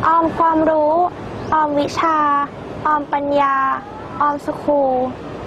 ออมความรู้ออมวิชาออมปัญญาออมสคูล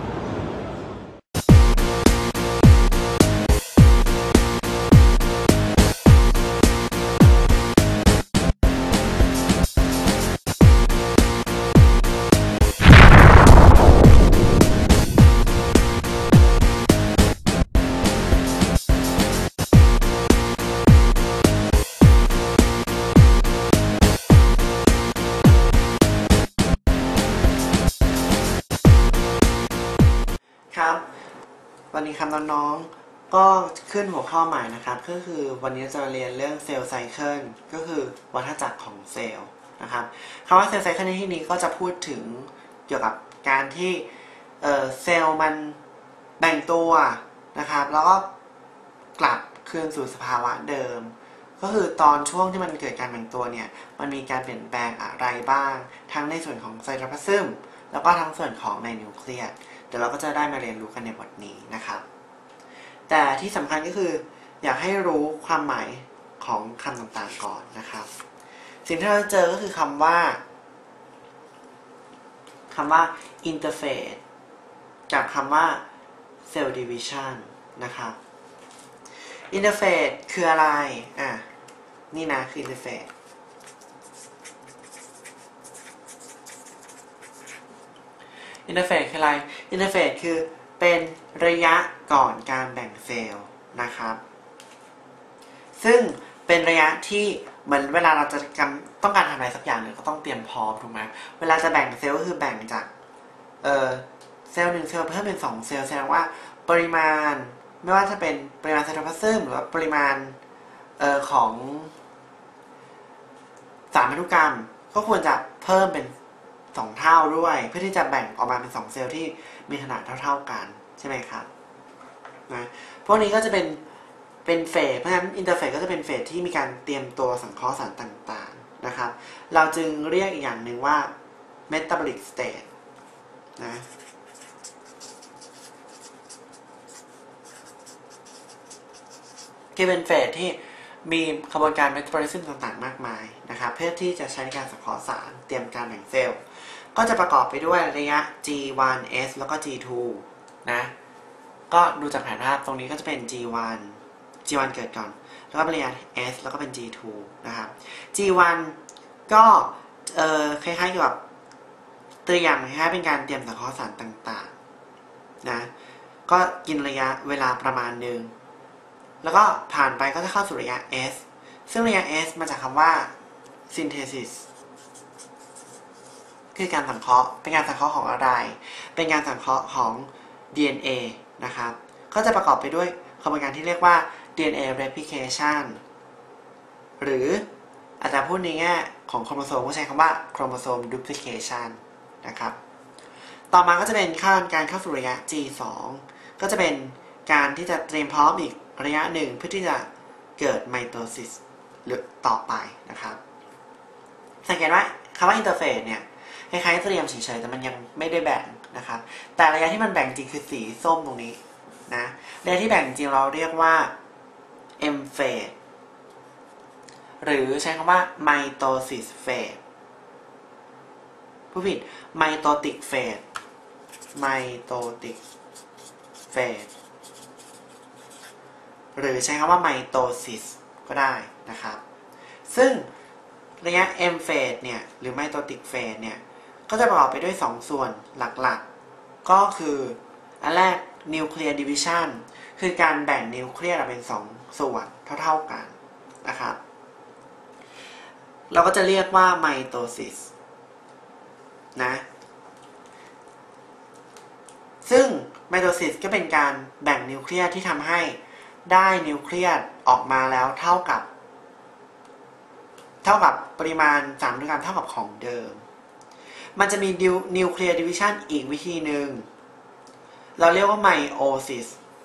ครับวันนี้ครับน้องๆก็ขึ้นหัวข้อใหม่นะครับก็คือวันนี้จะเรียนเรื่องเซลล์ไซเคิลก็คือวัฏจักรของเซลล์นะครับคำว่าเซลล์ไซเคิลในที่นี้ก็จะพูดถึงเกี่ยวกับการที่เซลล์มันแบ่งตัวนะครับแล้วก็กลับคืนสู่สภาวะเดิมก็คือตอนช่วงที่มันเกิดการแบ่งตัวเนี่ยมันมีการเปลี่ยนแปลงอะไรบ้างทั้งในส่วนของไซโตพลาซึมแล้วก็ทั้งส่วนของในนิวเคลียสเดี๋ยวเราก็จะได้มาเรียนรู้กันในบทนี้นะครับแต่ที่สำคัญก็คืออยากให้รู้ความหมายของคำต่างๆก่อนนะครับสิ่งที่เราเจอก็คือคำว่าinterface กับคำว่า cell division นะครับ interface คืออะไรนี่นะคือ interfaceคืออะไร interface คือเป็นระยะก่อนการแบ่งเซลล์นะครับซึ่งเป็นระยะที่เหมือนเวลาเราจะต้องการทำอะไรสักอย่างหนึ่งก็ต้องเตรียมพร้อมถูกไหมเวลาจะแบ่งเซลล์ก็คือแบ่งจากเซลล์1เซลล์เพิ่มเป็น2เซลล์แสดงว่าปริมาณไม่ว่าจะเป็นปริมาณไซโตพลาซึมหรือว่าปริมาณของสารพันธุกรรมก็ควรจะเพิ่มเป็น2 เท่าด้วยเพื่อที่จะแบ่งออกมาเป็น2เซลล์ที่มีขนาดเท่าๆกันใช่ไหมครับนะพวกนี้ก็จะเป็นเฟสเพราะฉะนั้นอินเตอร์เฟสก็จะเป็นเฟสที่มีการเตรียมตัวสังเคราะห์สารต่างๆนะครับเราจึงเรียกอีกอย่างหนึ่งว่า metabolic state นะที่เป็นเฟสที่มีกระบวนการ metabolism ต่างๆมากมายนะครับเพื่อที่จะใช้ในการสังเคราะห์สารเตรียมการแบ่งเซลล์ก็จะประกอบไปด้วยระยะ G1S แล้วก็ G2 นะก็ดูจากแผนภาพตรงนี้ก็จะเป็น G1 เกิดก่อนแล้วก็เป็นระยะ S แล้วก็เป็น G2 นะครับ G1 ก็คล้ายๆกับตัวอย่างคล้ายๆเป็นการเตรียมสังเคราะห์สารต่างๆนะก็กินระยะเวลาประมาณหนึ่งแล้วก็ผ่านไปก็จะเข้าสู่ระยะ S ซึ่งระยะ S มาจากคำว่า synthesis คือการสังเคราะห์เป็นการสังเคราะห์ของอะไรเป็นการสังเคราะห์ของ DNA นะครับก็จะประกอบไปด้วยกระบวนการที่เรียกว่า DNA replication หรืออาจจะพูดในแง่ของโครโมโซมก็ใช้คำว่า chromosome duplication นะครับต่อมาก็จะเป็นการเข้าสู่ระยะ G2 ก็จะเป็นการที่จะเตรียมพร้อมอีกระยะหนึ่งเพื่อที่จะเกิดไมโตซิสหรือต่อไปนะครับสังเกตว่าคำว่าอินเตอร์เฟสเนี่ยคล้ายๆเตรียมเฉยๆแต่มันยังไม่ได้แบ่งนะครับแต่ระยะที่มันแบ่งจริงคือสีส้มตรงนี้นะระยะที่แบ่งจริงเราเรียกว่า M phase หรือใช้คำว่าไมโตซิสเฟสผู้ผิดไมโตติกเฟสหรือใช้คำว่าไมโตซิสก็ได้นะครับซึ่งระยะ M phase เนี่ยหรือไมโตติกเฟสเนี่ยก็จะประกอบไปด้วย2ส่วนหลักๆก็คืออันแรกนิวเคลียร์ดิวิชันคือการแบ่งนิวเคลียร์เป็น2ส่วนเท่าๆกันนะครับเราก็จะเรียกว่าไมโตซิสนะซึ่งไมโตซิสก็เป็นการแบ่งนิวเคลียร์ที่ทำให้ได้นิวเคลียสออกมาแล้วเท่ากับปริมาณสารพันธุกรรมเท่ากับของเดิมมันจะมีนิวเคลียร์ดิวิชันอีกวิธีหนึ่งเราเรียกว่าไมโอซิส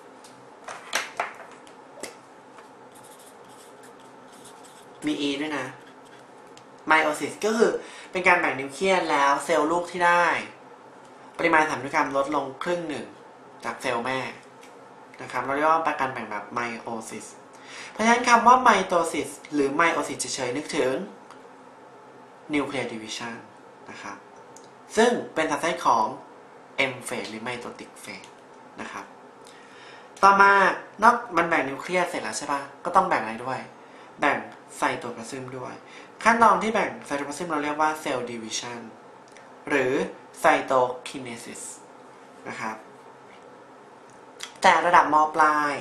มี E ด้วยนะไมโอซิสก็คือเป็นการแบ่งนิวเคลียสแล้วเซลล์ลูกที่ได้ปริมาณสารพันธุกรรมลดลงครึ่งหนึ่งจากเซลล์แม่นะครับเราเรียกว่าการแบ่งแบบไมโอซิสเพราะฉะนั้นคำว่าไมโตซิสหรือไมโอซิสเฉยๆนึกถึง nuclear division นะครับซึ่งเป็นสัดส่วนของ M phase หรือ mitotic phase นะครับต่อมานอกมันแบ่งนิวเคลียสเสร็จแล้วใช่ปะก็ต้องแบ่งอะไรด้วยแบ่งไซโตพลาซึมด้วยขั้นตอนที่แบ่งไซโตพลาซึมเราเรียกว่าเซลล์ดิวิชันหรือไซโตคินเนซิสนะครับแต่ระดับม.ปลาย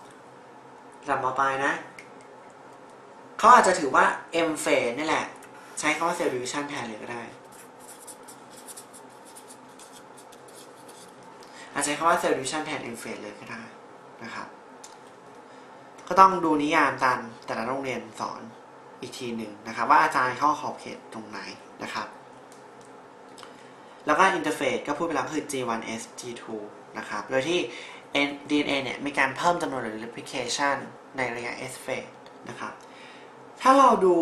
นะเขาอาจจะถือว่า M phase นี่แหละใช้คำว่าเซลล์ดิวิชันแทนเลยก็ได้อาจจะใช้คำว่าเซลล์ดิวิชันแทน M phase เลยก็ได้นะครับก็ต้องดูนิยามตามแต่ละโรงเรียนสอนอีกทีหนึ่งนะครับว่าอาจารย์เข้าขอบเขตตรงไหนนะครับแล้วก็อินเทอร์เฟซก็พูดไปแล้วคือ G1S G2 นะครับโดยที่ DNA เนี่ยมีการเพิ่มจำนวนหรือ replication ในระยะ S phase นะครับถ้าเราดู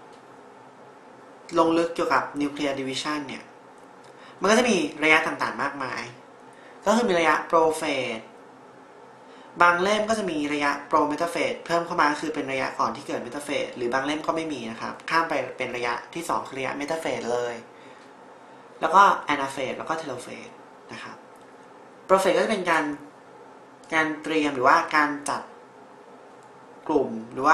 ลงลึกเกี่ยวกับ nuclear division เนี่ยมันก็จะมีระยะต่างๆมากมายก็คือมีระยะ pro phase บางเล่มก็จะมีระยะโปรเมตาเฟสเพิ่มเข้ามาคือเป็นระยะก่อนที่เกิดเมตาเฟสหรือบางเล่มก็ไม่มีนะครับข้ามไปเป็นระยะที่2คือระยะเมตาเฟสเลยแล้วก็แอนาเฟสแล้วก็เทโลเฟสนะครับโปรเฟสก็จะเป็นการเตรียมหรือว่าการจัดกลุ่มหรือว่า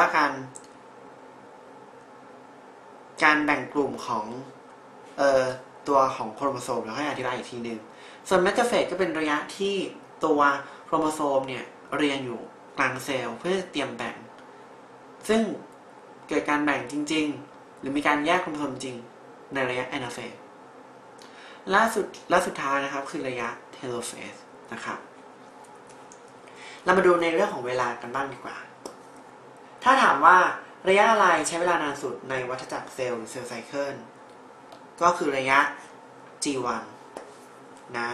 การแบ่งกลุ่มของตัวของโครโมโซมแล้วให้อธิบายอีกทีนึงส่วนเมตาเฟสก็เป็นระยะที่ตัวโครโมโซมเนี่ยเรียงอยู่กลางเซลล์เพื่อเตรียมแบ่งซึ่งเกิดการแบ่งจริงๆหรือมีการแยกโครโมโซมจริงในระยะแอนาเฟสและสุดท้ายนะครับคือระยะเทโลเฟสนะครับเรามาดูในเรื่องของเวลากันบ้างดีกว่าถ้าถามว่าระยะอะไรใช้เวลานานสุดในวัฏจักรเซลล์หรือเซลล์ไซเคิลก็คือระยะ G1 นะ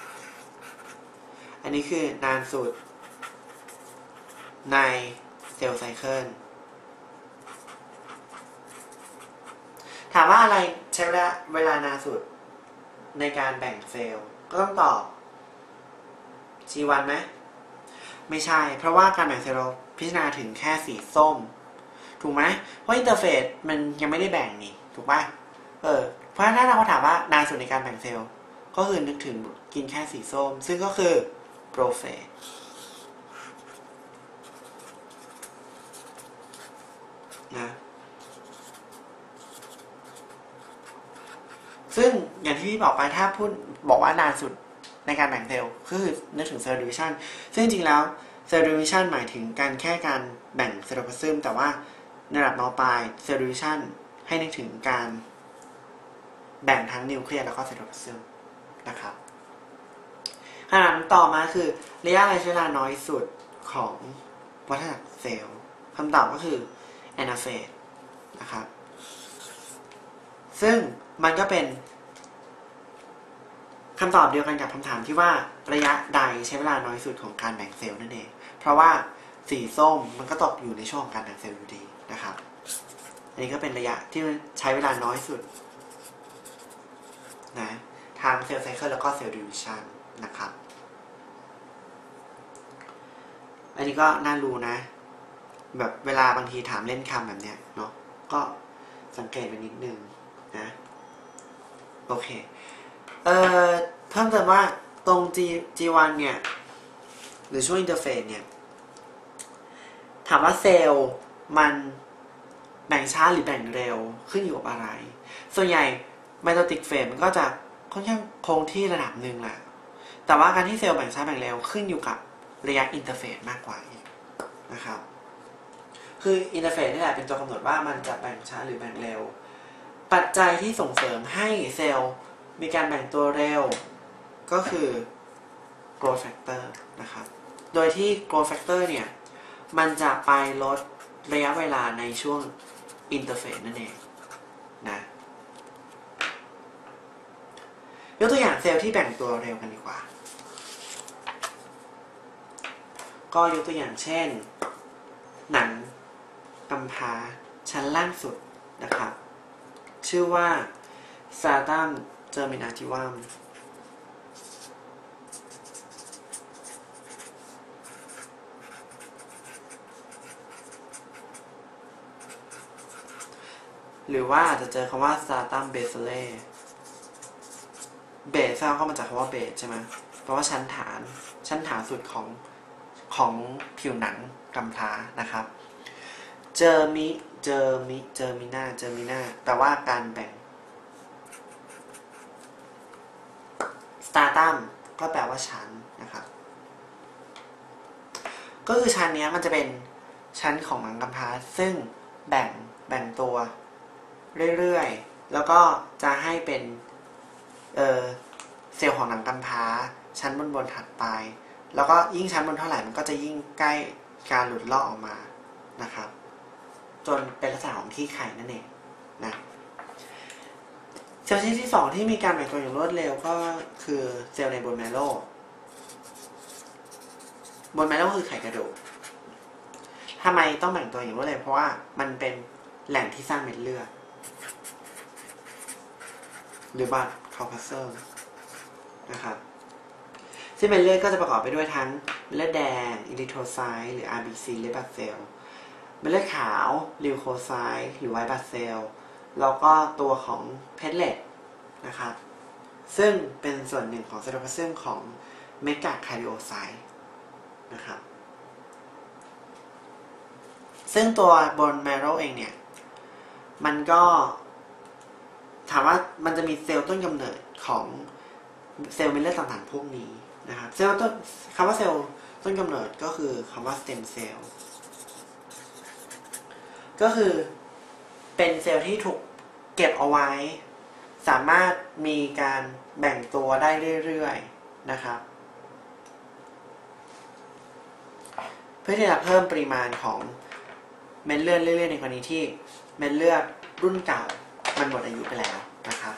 อันนี้คือนานสุดในเซลล์ไซเคิลถามว่าอะไรใช้เวลานานสุดในการแบ่งเซลล์ก็ต้องตอบ G1 ไหมไม่ใช่เพราะว่าการแบ่งเซลล์เราพิจารณาถึงแค่สีส้มถูกไหมเพราะอินเตอร์เฟสมันยังไม่ได้แบ่งนี่ถูกป่ะเพราะถ้าเราถามว่านานสุดในการแบ่งเซลล์ก็คือนึกถึงกินแค่สีส้มซึ่งก็คือโปรเฟสนะซึ่งอย่างที่พี่บอกไปถ้าบอกว่านานสุดในการแบ่งเซลล์ก็คือนึกถึงเซลล์ดิวิชันซึ่งจริงแล้วเซลล์ดิวิชันหมายถึงการแบ่งเซลล์พลาซึมแต่ว่าในระดับม.ปลายเซลล์ดิวิชันให้นึกถึงการแบ่งทั้งนิวเคลียสแล้วก็เซลล์พลาซึมนะครับขณะต่อมาคือระยะใช้เวลาน้อยสุดของวัฏจักรเซลล์คำตอบก็คือแอนาเฟสนะครับซึ่งมันก็เป็นคำตอบเดียวกันกับคำถามที่ว่าระยะใดใช้เวลาน้อยสุดของการแบ่งเซลล์นั่นเองเพราะว่าสีส้มมันก็ตกอยู่ในช่วงของการแบ่งเซลล์อยู่ดีนะครับอันนี้ก็เป็นระยะที่ใช้เวลาน้อยสุดนะทางเซลล์ไซเคิลแล้วก็เซลล์ดิวิชันนะครับอันนี้ก็น่ารู้นะแบบเวลาบางทีถามเล่นคำแบบเนี้ยเนาะก็สังเกตไปนิดนึงนะโอเคเพิ่มเติมว่าตรง G1 เนี่ยหรือช่วงอินเตอร์เฟสเนี่ยถามว่าเซลล์มันแบ่งช้าหรือแบ่งเร็วขึ้นอยู่กับอะไรส่วนใหญ่ไมโตติกเฟสมันก็จะค่อนข้างคงที่ระดับหนึ่งแหละแต่ว่าการที่เซลล์แบ่งช้าแบ่งเร็วขึ้นอยู่กับระยะอินเตอร์เฟสมากกว่าอีกนะครับคืออินเตอร์เฟสนี่แหละเป็นตัวกำหนดว่ามันจะแบ่งช้าหรือแบ่งเร็วปัจจัยที่ส่งเสริมให้เซลล์มีการแบ่งตัวเร็วก็คือ growth factor นะครับโดยที่ growth factor เนี่ยมันจะไปลดระยะเวลาในช่วงอินเตอร์เฟสนั่นเองนะยกตัวอย่างเซลล์ที่แบ่งตัวเร็วกันดีกว่าก็ยกตัวอย่างเช่นหนังกำพร้าชั้นล่างสุดนะครับชื่อว่า Stratum germinativum หรือว่าอาจจะเจอคำว่า stratum basale basal ก็มาจากคำว่า base ใช่ไหมแปลว่าชั้นฐานสุดของผิวหนังกำพร้านะครับเจอมิน่าแปลว่าการแบ่ง stratum ก็แปลว่าชั้นนะครับก็คือชั้นนี้มันจะเป็นชั้นของหนังกำพร้าซึ่งแบ่งตัวเรื่อยๆแล้วก็จะให้เป็นเซลล์ของหนังกำพร้าชั้นบนถัดไปแล้วก็ยิ่งชั้นบนเท่าไหร่มันก็จะยิ่งใกล้การหลุดลอกออกมานะครับจนเป็นลักษณะของขี้ไข่นั่นเองนะเซลล์ชนิดที่2ที่มีการแบ่งตัวอย่างรวดเร็วก็คือเซลล์ในโบนแมโรคือไขกระดูกทำไมต้องแบ่งตัวอย่างรวดเร็วเพราะว่ามันเป็นแหล่งที่สร้างเม็ดเลือดหรือบัตคอร์พัสเซอร์นะครับซึ่งเม็ดเลือดก็จะประกอบไปด้วยทั้งเม็ดเลือดแดงอิริโทรไซต์หรือ RBC เรดบลัดเซลล์เม็ดเลือดขาวลิวโคไซต์หรือไวท์บลัดเซลล์แล้วก็ตัวของเพลตเลตนะครับซึ่งเป็นส่วนหนึ่งของไซโตพลาซึมของเมกะคาร์ดิโอไซต์นะครับซึ่งตัวบนแมโรเองเนี่ยมันก็ถามว่ามันจะมีเซลล์ต้นกำเนิดของเซลล์เม็ดเลือดต่างๆพวกนี้นะครับคำว่าเซลล์ต้นกำเนิดก็คือคำว่าสเต็มเซลล์ก็คือเป็นเซลล์ที่ถูกเก็บเอาไว้สามารถมีการแบ่งตัวได้เรื่อยๆนะครับเพื่อที่จะเพิ่มปริมาณของเม็ดเลือดเรื่อยๆในกรณีที่เม็ดเลือดรุ่นเก่ามันหมดอายุไปแล้วนะครับ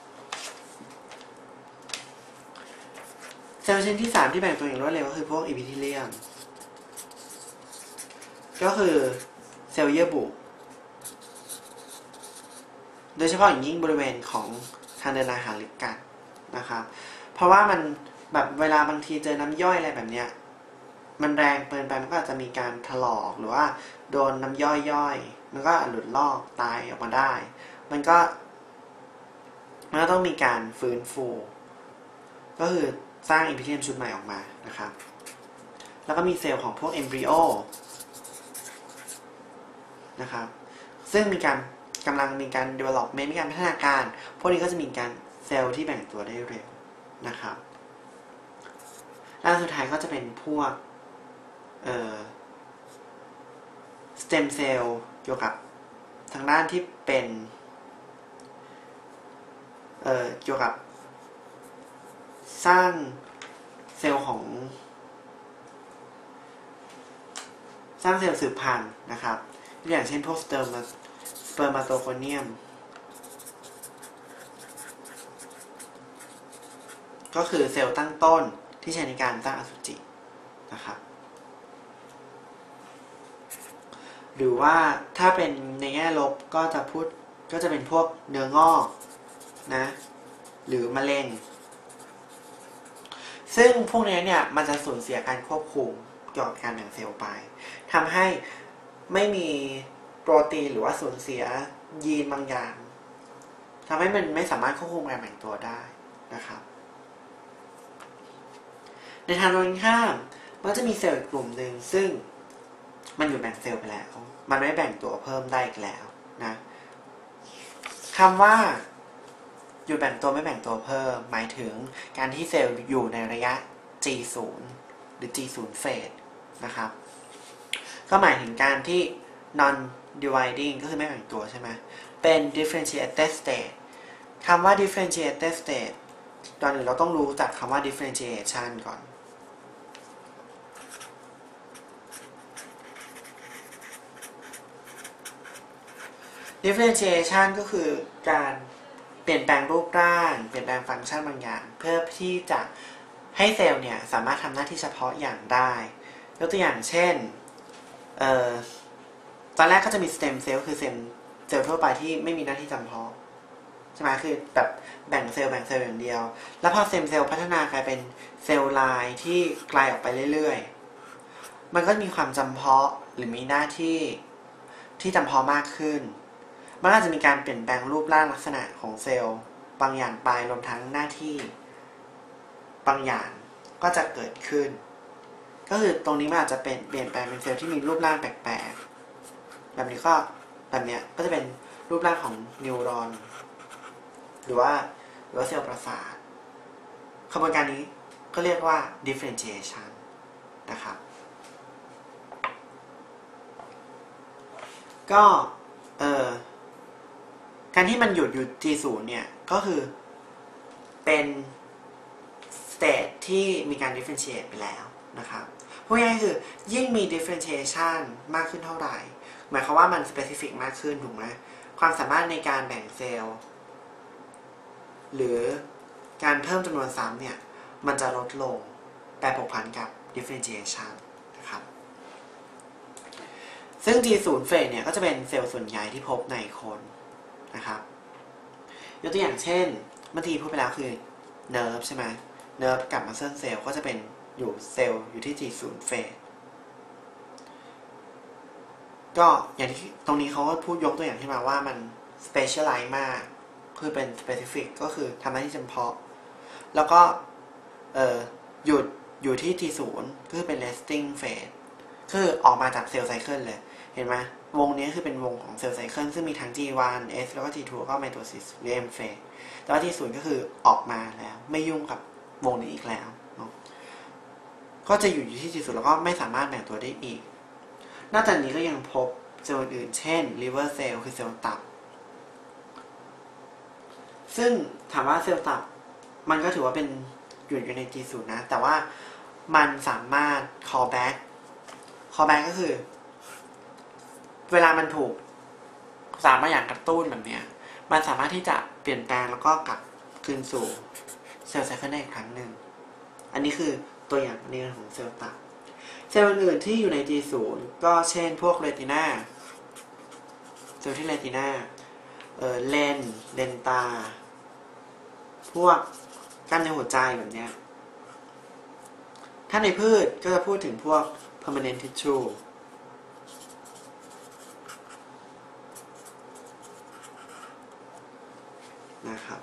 เซลล์ชนิดที่3ที่แบ่งตัวอย่างรวดเร็วก็คือพวกอีพิธีเลียมก็คือเซลล์เยื่อบุโดยเฉพาะอย่างยิ่งบริเวณของทางเดินอาหารหรือกัดนะครับเพราะว่ามันแบบเวลาบางทีเจอน้ำย่อยอะไรแบบเนี้ยมันแรงเกินไปมันก็อาจจะมีการถลอกหรือว่าโดนน้ำย่อยมันก็หลุดลอกตายออกมาได้มันก็ต้องมีการฟื้นฟูก็คือสร้างอิพิเทียมชุดใหม่ออกมานะครับแล้วก็มีเซลล์ของพวกเอมบริโอนะครับซึ่งกำลังมีการ development มีการพัฒนาการพวกนี้ก็จะมีการเซลล์ที่แบ่งตัวได้เร็วนะครับแล้วสุดท้ายก็จะเป็นพวกสเต็มเซลล์เกี่ยวกับทางด้านที่เป็นเกี่ยวกับสร้างเซลล์สืบพันธุ์นะครับอย่างเช่นพวกสเปอร์มาโตโคเนียมก็คือเซลล์ตั้งต้นที่ใช้ในการสร้างอสุจินะครับหรือว่าถ้าเป็นในแง่ลบก็จะเป็นพวกเนื้องอกนะหรือมะเร็งซึ่งพวกนี้เนี่ยมันจะสูญเสียการควบคุมเกี่ยวกับการแบ่งเซลล์ไปทำให้ไม่มีโปรตีนหรือว่าสูญเสียยีนบางอย่างทำให้มันไม่สามารถควบคุมการแบ่งตัวได้นะครับในทางตรงกันข้ามมันจะมีเซลล์อีกกลุ่มหนึ่งซึ่งมันอยู่แบ่งเซลล์ไปแล้วมันไม่แบ่งตัวเพิ่มได้อีกแล้วนะคำว่าอยู่แบ่งตัวไม่แบ่งตัวเพิ่มหมายถึงการที่เซลล์อยู่ในระยะ G0 หรือ G0 phase นะครับก็หมายถึงการที่ non dividing ก็คือไม่แบ่งตัวใช่ไหมเป็น differentiated state คำว่า differentiated state ตอนอื่นเราต้องรู้จักคำว่า differentiation ก่อน differentiation ก็คือการเปลี่ยนแปลงรูปร่างเปลี่ยนแปลงฟังก์ชันบางอย่างเพื่อที่จะให้เซลล์เนี่ยสามารถทำหน้าที่เฉพาะอย่างได้ยกตัวอย่างเช่นตอนแรกก็จะมีสเต็มเซลล์คือเซลล์ทั่วไปที่ไม่มีหน้าที่จำเพาะใช่ไหมคือแบบแบ่งเซลล์อย่างเดียวแล้วพอเซลล์พัฒนากลายเป็นเซลล์ลายที่ไกลออกไปเรื่อยๆมันก็มีความจำเพาะหรือมีหน้าที่จำเพาะมากขึ้นมันอาจจะมีการเปลี่ยนแปลงรูปร่างลักษณะของเซลล์บางอย่างไปรวมทั้งหน้าที่บางอย่างก็จะเกิดขึ้นก็คือตรงนี้มันอาจจะเป็นเปลี่ยนแปลงเป็นเซลล์ที่มีรูปร่างแปลกๆแบบนี้ก็แบบเนี้ยก็จะเป็นรูปร่างของนิวรอนหรือว่าเซลล์ประสาทกระบวนการนี้ก็เรียกว่า differentiation นะครับก็การที่มันหยุดอยู่ G0 เนี่ยก็คือเป็น state ที่มีการ differentiate ไปแล้วนะครับพูดง่ายๆคือยิ่งมี differentiation มากขึ้นเท่าไหร่หมายความว่ามัน specific มากขึ้นถูกไหมความสามารถในการแบ่งเซลล์หรือการเพิ่มจำนวนซ้ำเนี่ยมันจะลดลงแปรผกผันกับ differentiation นะครับซึ่ง G0 เฟสเนี่ยก็จะเป็นเซลล์ส่วนใหญ่ที่พบในคนนะครับยกตัวอย่างเช่นเมื่อกี้พูดไปแล้วคือ nerve ใช่ไหม nerve กับ muscle cell ก็จะเป็นอยู่เซลล์อยู่ที่ G0 เฟสก็อย่างที่ตรงนี้เขาก็พูดยกตัวอย่างขึ้นมาว่ามัน specialize มากคือเป็น specific ก็คือทำหน้าที่เฉพาะแล้วก็หยุดอยู่ที่ T0 ก็คือเป็น resting phase คือออกมาจากเซลล์ไซเคิลเลยเห็นไหมวงนี้คือเป็นวงของเซลล์ไซเคิลซึ่งมีทั้ง G1 S แล้วก็ T2 แล้วก็ mitosis หรือ M phase แต่ว่า T0 ก็คือออกมาแล้วไม่ยุ่งกับวงนี้อีกแล้วเนาะก็จะอยู่ที่ T0 แล้วก็ไม่สามารถแบ่งตัวได้อีกนอกจากนี้ก็ยังพบเซลล์อื่นเช่น liver cell คือเซลล์ตับซึ่งถามว่าเซลล์ตับมันก็ถือว่าเป็นอยู่ใน G0 นะแต่ว่ามันสามารถ call back ก็คือเวลามันถูกสารบางอย่างกระตุ้นแบบนี้มันสามารถที่จะเปลี่ยนแปลงแล้วก็กลับคืนสู่เซลล์ไซเคิลได้อีกครั้งหนึ่งอันนี้คือตัวอย่างในเรื่องของเซลล์ตับเซลล์อื่นที่อยู่ใน G0 ก็เช่นพวกเรตินาเซลล์ที่เรตินาเลนตาพวกกล้ามเนื้อหัวใจแบบนี้ถ้าในพืชก็จะพูดถึงพวก permanent tissue นะครับ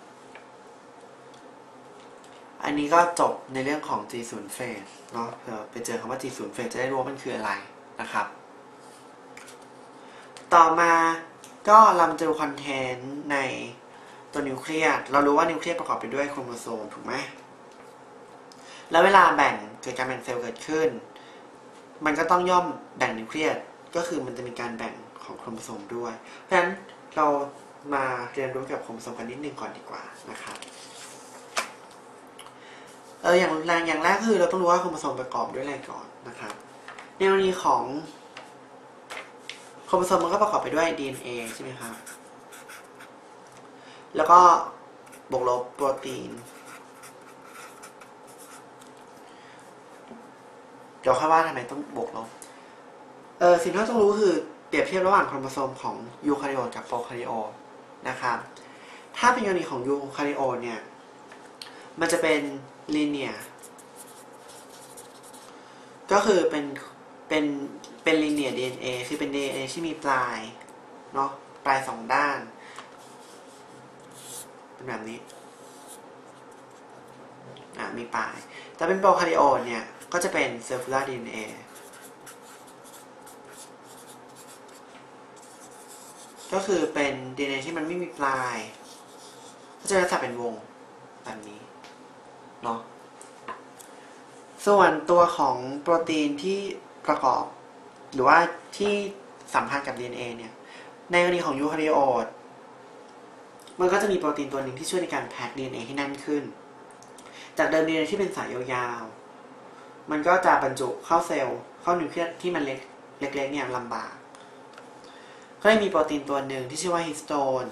อันนี้ก็จบในเรื่องของ G0 phase เนาะเผื่อไปเจอคำว่า G0 phase จะได้รู้ว่ามันคืออะไรนะครับต่อมาก็เราจะดูคอนเทนต์ในตัวนิวเคลียสเรารู้ว่านิวเคลียสประกอบไปด้วยโครโมโซมถูกไหมแล้วเวลาเกิดการแบ่งเซลล์เกิดขึ้นมันก็ต้องย่อมแบ่งนิวเคลียสก็คือมันจะมีการแบ่งของโครโมโซมด้วยเพราะฉะนั้นเรามาเรียนรู้เกี่ยวกับโครโมโซมกันนิดนึงก่อนดีกว่านะครับอย่างแรกคือเราต้องรู้ว่าโครโมโซมประกอบด้วยอะไรก่อนนะครับในกรณีของโครโมโซมมันก็ประกอบไปด้วย DNA ใช่ไหมครับแล้วก็บวกลบโปรตีนเดี๋ยวค่อยว่าทำไมต้องบวกลบสิ่งที่ต้องรู้คือเปรียบเทียบระหว่างโครโมโซมของยูคาริโอตกับโปรคาริโอตนะครับถ้าเป็นกรณีของยูคาริโอตเนี่ยมันจะเป็นลีเนียร์ก็คือเป็นลีเนียร์ DNA คือเป็น DNA ที่มีปลายเนาะปลาย2ด้านเป็นแบบนี้มีปลายแต่เป็นโปรคาริโอตเนี่ยก็จะเป็น circular DNA ก็คือเป็น DNA ที่มันไม่มีปลายก็จะลักษณะเป็นวงแบบนี้เนาะส่วนตัวของโปรตีนที่ประกอบหรือว่าที่สัมพันธ์กับ DNA เนี่ยในกรณีของยูคาริโอตมันก็จะมีโปรตีนตัวหนึ่งที่ช่วยในการแพ็ค DNA ให้แน่นขึ้นจากเดิม DNA ที่เป็นสายยาวๆมันก็จะบรรจุเข้าเซลล์เข้านิวเคลียสที่มันเล็กเนี่ยลำบากก็เลยมีโปรตีนตัวหนึ่งที่ชื่อว่าฮิสโตน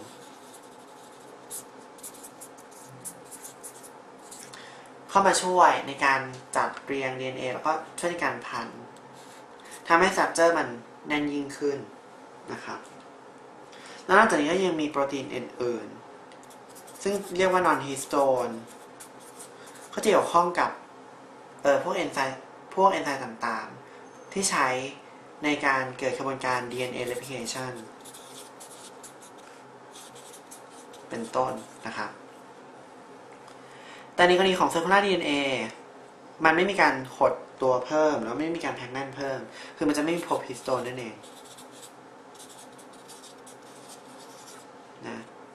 เข้ามาช่วยในการจัดเรียง DNA แล้วก็ช่วยในการพันทำให้สตรัคเจอร์มันแน่นยิ่งขึ้นนะครับแล้วนอกจากนี้ก็ยังมีโปรตีนอื่นๆซึ่งเรียกว่านอนฮิสโตนก็จะเกี่ยวข้องกับพวกเอนไซม์ต่างๆที่ใช้ในการเกิดกระบวนการ DNA replication เป็นต้นนะครับแต่ในกรณีของ circular DNA มันไม่มีการขดตัวเพิ่มแล้วไม่มีการแพ็กแน่นเพิ่มคือมันจะไม่มี pop histone นั่นเองนะ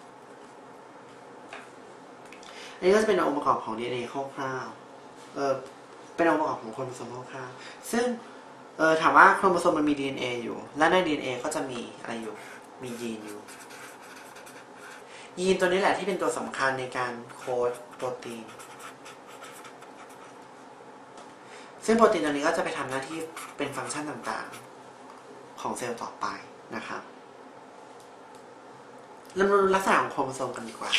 อันนี้ก็จะเป็นองค์ประกอบของ DNA คร่าวๆเป็นองค์ประกอบของโครโมโซมคร่าวๆซึ่งถามว่าโครโมโซมมันมี DNA อยู่และใน DNA ก็จะมีอะไรอยู่มียีนอยู่ยีนตัวนี้แหละที่เป็นตัวสำคัญในการโค้ดโปรตีนซึ่งโปรตีนตัวนี้ก็จะไปทำหน้าที่เป็นฟังก์ชันต่างๆของเซลล์ต่อไปนะครับเรามาดูลักษณะของโครโมโซมกันดีกว่า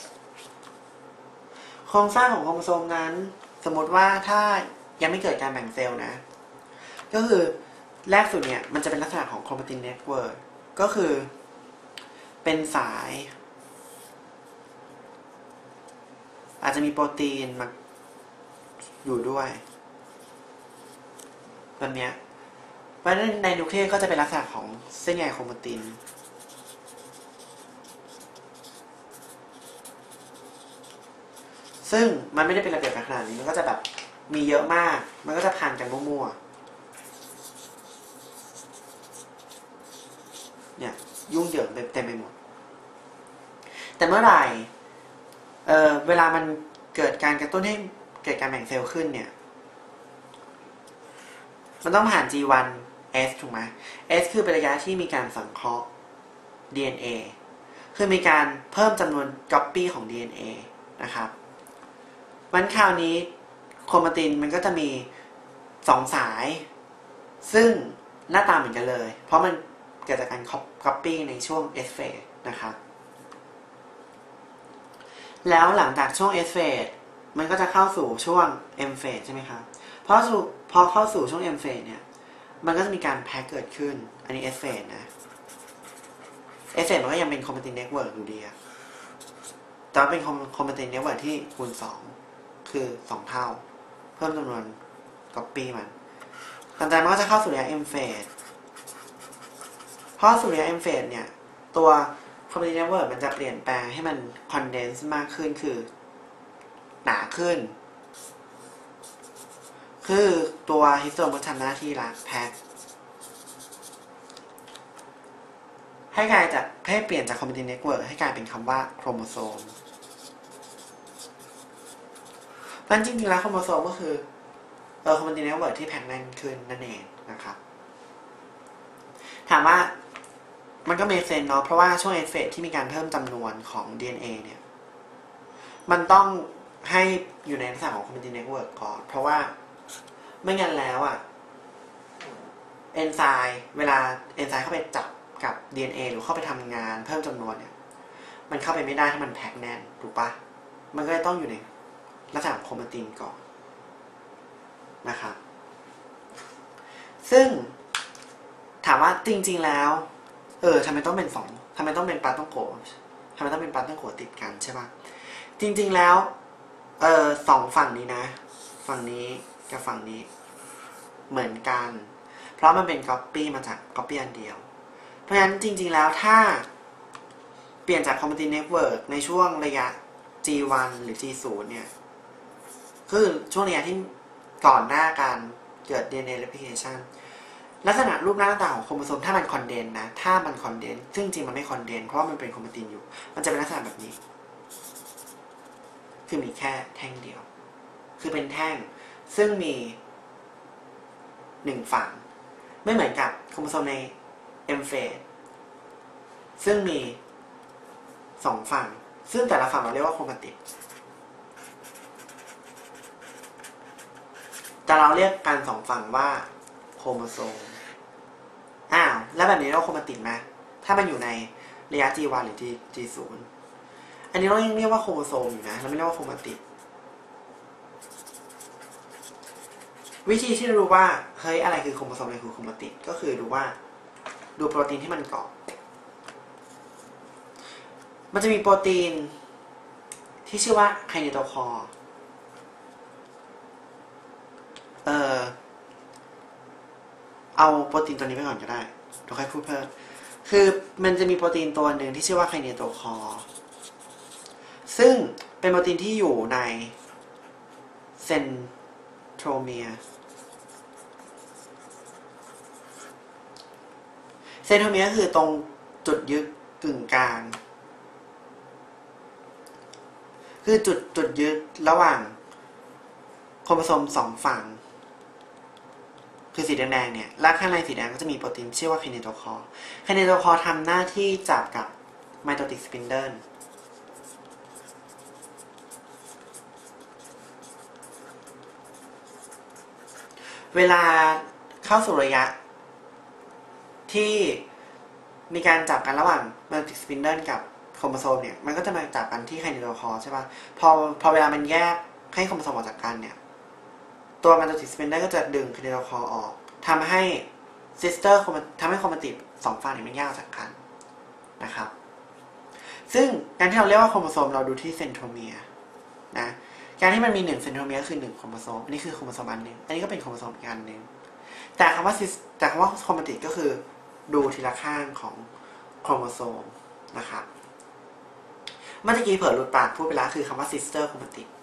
โครงสร้างของโครโมโซมนั้นสมมติว่าถ้ายังไม่เกิดการแบ่งเซลล์นะก็คือแรกสุดเนี่ยมันจะเป็นลักษณะของโครโมตินเน็ตเวิร์กก็คือเป็นสายอาจจะมีโปรตีนมาอยู่ด้วยแบบนี้เพราะฉะนั้นในนิวเคลียสก็จะเป็นลักษณะของเส้นใยโครโมตินซึ่งมันไม่ได้เป็นระเบียบขนาดนี้มันก็จะแบบมีเยอะมากมันก็จะพันกันมั่วๆเนี่ยยุ่งเหยิงเต็มไปหมดแต่เมื่อไหร่เวลามันเกิดการกระตุ้นให้เกิดการแบ่งเซลล์ขึ้นเนี่ยมันต้องผ่าน G1S ถูกไหม S คือเป็นระยะที่มีการสังเคราะห์ DNA คือมีการเพิ่มจำนวน copy ของ DNA นะครับวันคราวนี้โครโมตินมันก็จะมี2สายซึ่งหน้าตาเหมือนกันเลยเพราะมันเกิดจากการ copy ในช่วง S phase นะครับแล้วหลังจากช่วง S phase มันก็จะเข้าสู่ช่วง M phase ใช่ไหมครับพอเข้าสู่ช่วง M phase เนี่ยมันก็จะมีการแพ็กเกิดขึ้นอันนี้ S phase นะ S phase มันก็ยังเป็นโครโมตินเน็ตเวิร์กอยู่ดีอะแต่ว่าเป็นโครโมตินเน็ตเวิร์กที่คูณ2คือ2เท่าเพิ่มจำนวน copy มันหลังจากนั้นมันก็จะเข้าสู่ระยะ M phase พอสู่ระยะ M phase เนี่ยตัวโครโมตินเน็ตเวิร์กมันจะเปลี่ยนแปลงให้มันคอนเดนซ์มากขึ้นคือหนาขึ้นคือตัวฮิสโตนมันทำหน้าที่ละแพ็คให้เปลี่ยนจากโครโมตินเน็ตเวิร์กให้กลายเป็นคำว่าโครโมโซมนั่นจริงๆแล้วโครโมโซมก็คือโครโมตินเน็ตเวิร์กที่แพ็คแน่นขึ้นนั่นเองนะครับถามว่ามันก็เมคเซนส์เนาะเพราะว่าช่วงเอฟเฟกที่มีการเพิ่มจำนวนของ DNA เนี่ยมันต้องให้อยู่ในลักษณะของโครโมตินเน็ตเวิร์กก่อนเพราะว่าไม่งั้นแล้วเอนไซม์เวลาเอนไซม์เข้าไปจับกับ DNA หรือเข้าไปทำงานเพิ่มจำนวนเนี่ยมันเข้าไปไม่ได้ถ้ามันแพ็คแน่นถูกปะมันก็เลยต้องอยู่ในลักษณะของโครโมตินก่อนนะครับซึ่งถามว่าจริงๆแล้วทำไมต้องเป็นทำไมต้องเป็นปาต้องโกทำไมต้องเป็นปาต้องโกติดกันใช่ปะจริงๆแล้ว2ฝั่งนี้นะฝั่งนี้กับฝั่งนี้เหมือนกันเพราะมันเป็น copy มาจาก copy อันเดียวเพราะฉะนั้นจริงๆแล้วถ้าเปลี่ยนจาก chromatin network ในช่วงระยะ G1 หรือ G0 เนี่ยคือช่วงระยะที่ก่อนหน้าการเกิด DNA replication ลักษณะรูปหน้าตาของโครโมโซมถ้ามันคอนเดนนะถ้ามันคอนเดนซึ่งจริงมันไม่คอนเดนเพราะมันเป็นโครโมตินอยู่มันจะเป็นลักษณะแบบนี้คือมีแค่แท่งเดียวคือเป็นแท่งซึ่งมี1ฝั่งไม่เหมือนกับโครโมโซมใน M phase ซึ่งมี2ฝั่งซึ่งแต่ละฝั่งเราเรียกว่าโครมาติดแต่เราเรียกกัน2ฝั่งว่าโครโมโซมแล้วแบบนี้เราโครมาติดไหมถ้ามันอยู่ในระยะ G1 หรือ G0 อันนี้เรายังเรียกว่าโครโมโซมอยู่นะเราไม่เรียกว่าโครมาติดวิธีที่รู้ว่าเฮ้ยอะไรคือโครโมโซมอะไรคือโครมาติดก็คือดูโปรตีนที่มันเกาะมันจะมีโปรตีนที่ชื่อว่าไคเนโตคอร์เอาโปรตีนตัวนี้ไปก่อนก็ได้เดี๋ยวค่อยพูดเพิ่มคือมันจะมีโปรตีนตัวหนึ่งที่ชื่อว่าไคเนโตคอร์ซึ่งเป็นโปรตีนที่อยู่ในเซนโทรเมียร์เซนโทรเมียร์คือตรงจุดยึดกึ่งกลางคือจุดยึดระหว่างโครโมโซมสองฝั่งคือสีแดงๆเนี่ยและข้างในสีแดงก็จะมีโปรตีนชื่อว่าไคเนโตคอร์ไคเนโตคอร์ทำหน้าที่จับกับไมโตติกสปินเดิลเวลาเข้าสู่ระยะที่มีการจับกันระหว่างไมโตติกสปินเดิลกับโครโมโซมเนี่ยมันก็จะมาจับกันที่ไคเนโตคอร์ใช่ป่ะพอเวลามันแยกให้โครโมโซมออกจากกันเนี่ยตัวไมโตติกสปินเดิลก็จะดึงไคเนโตคอร์ออกทำให้ซิสเตอร์ทำให้โครโมติดสองฝั่งเนี่ยมันแยกออกจากกันนะครับซึ่งการที่เราเรียกว่าโครโมโซมเราดูที่เซนโทรเมียร์นะการที่มันมี1เซนโทรเมียร์คือ1โครโมโซมอันนี้คือโครโมโซมอันนึงอันนี้ก็เป็นโครโมโซมอีกอันนึงแต่คำว่าโครโมติดก็คือดูทีละข้างของโครโมโซมนะครับเมื่อกี้เผลอหลุดปากพูดไปแล้วคือคำว่าซิสเตอร์โครโมติด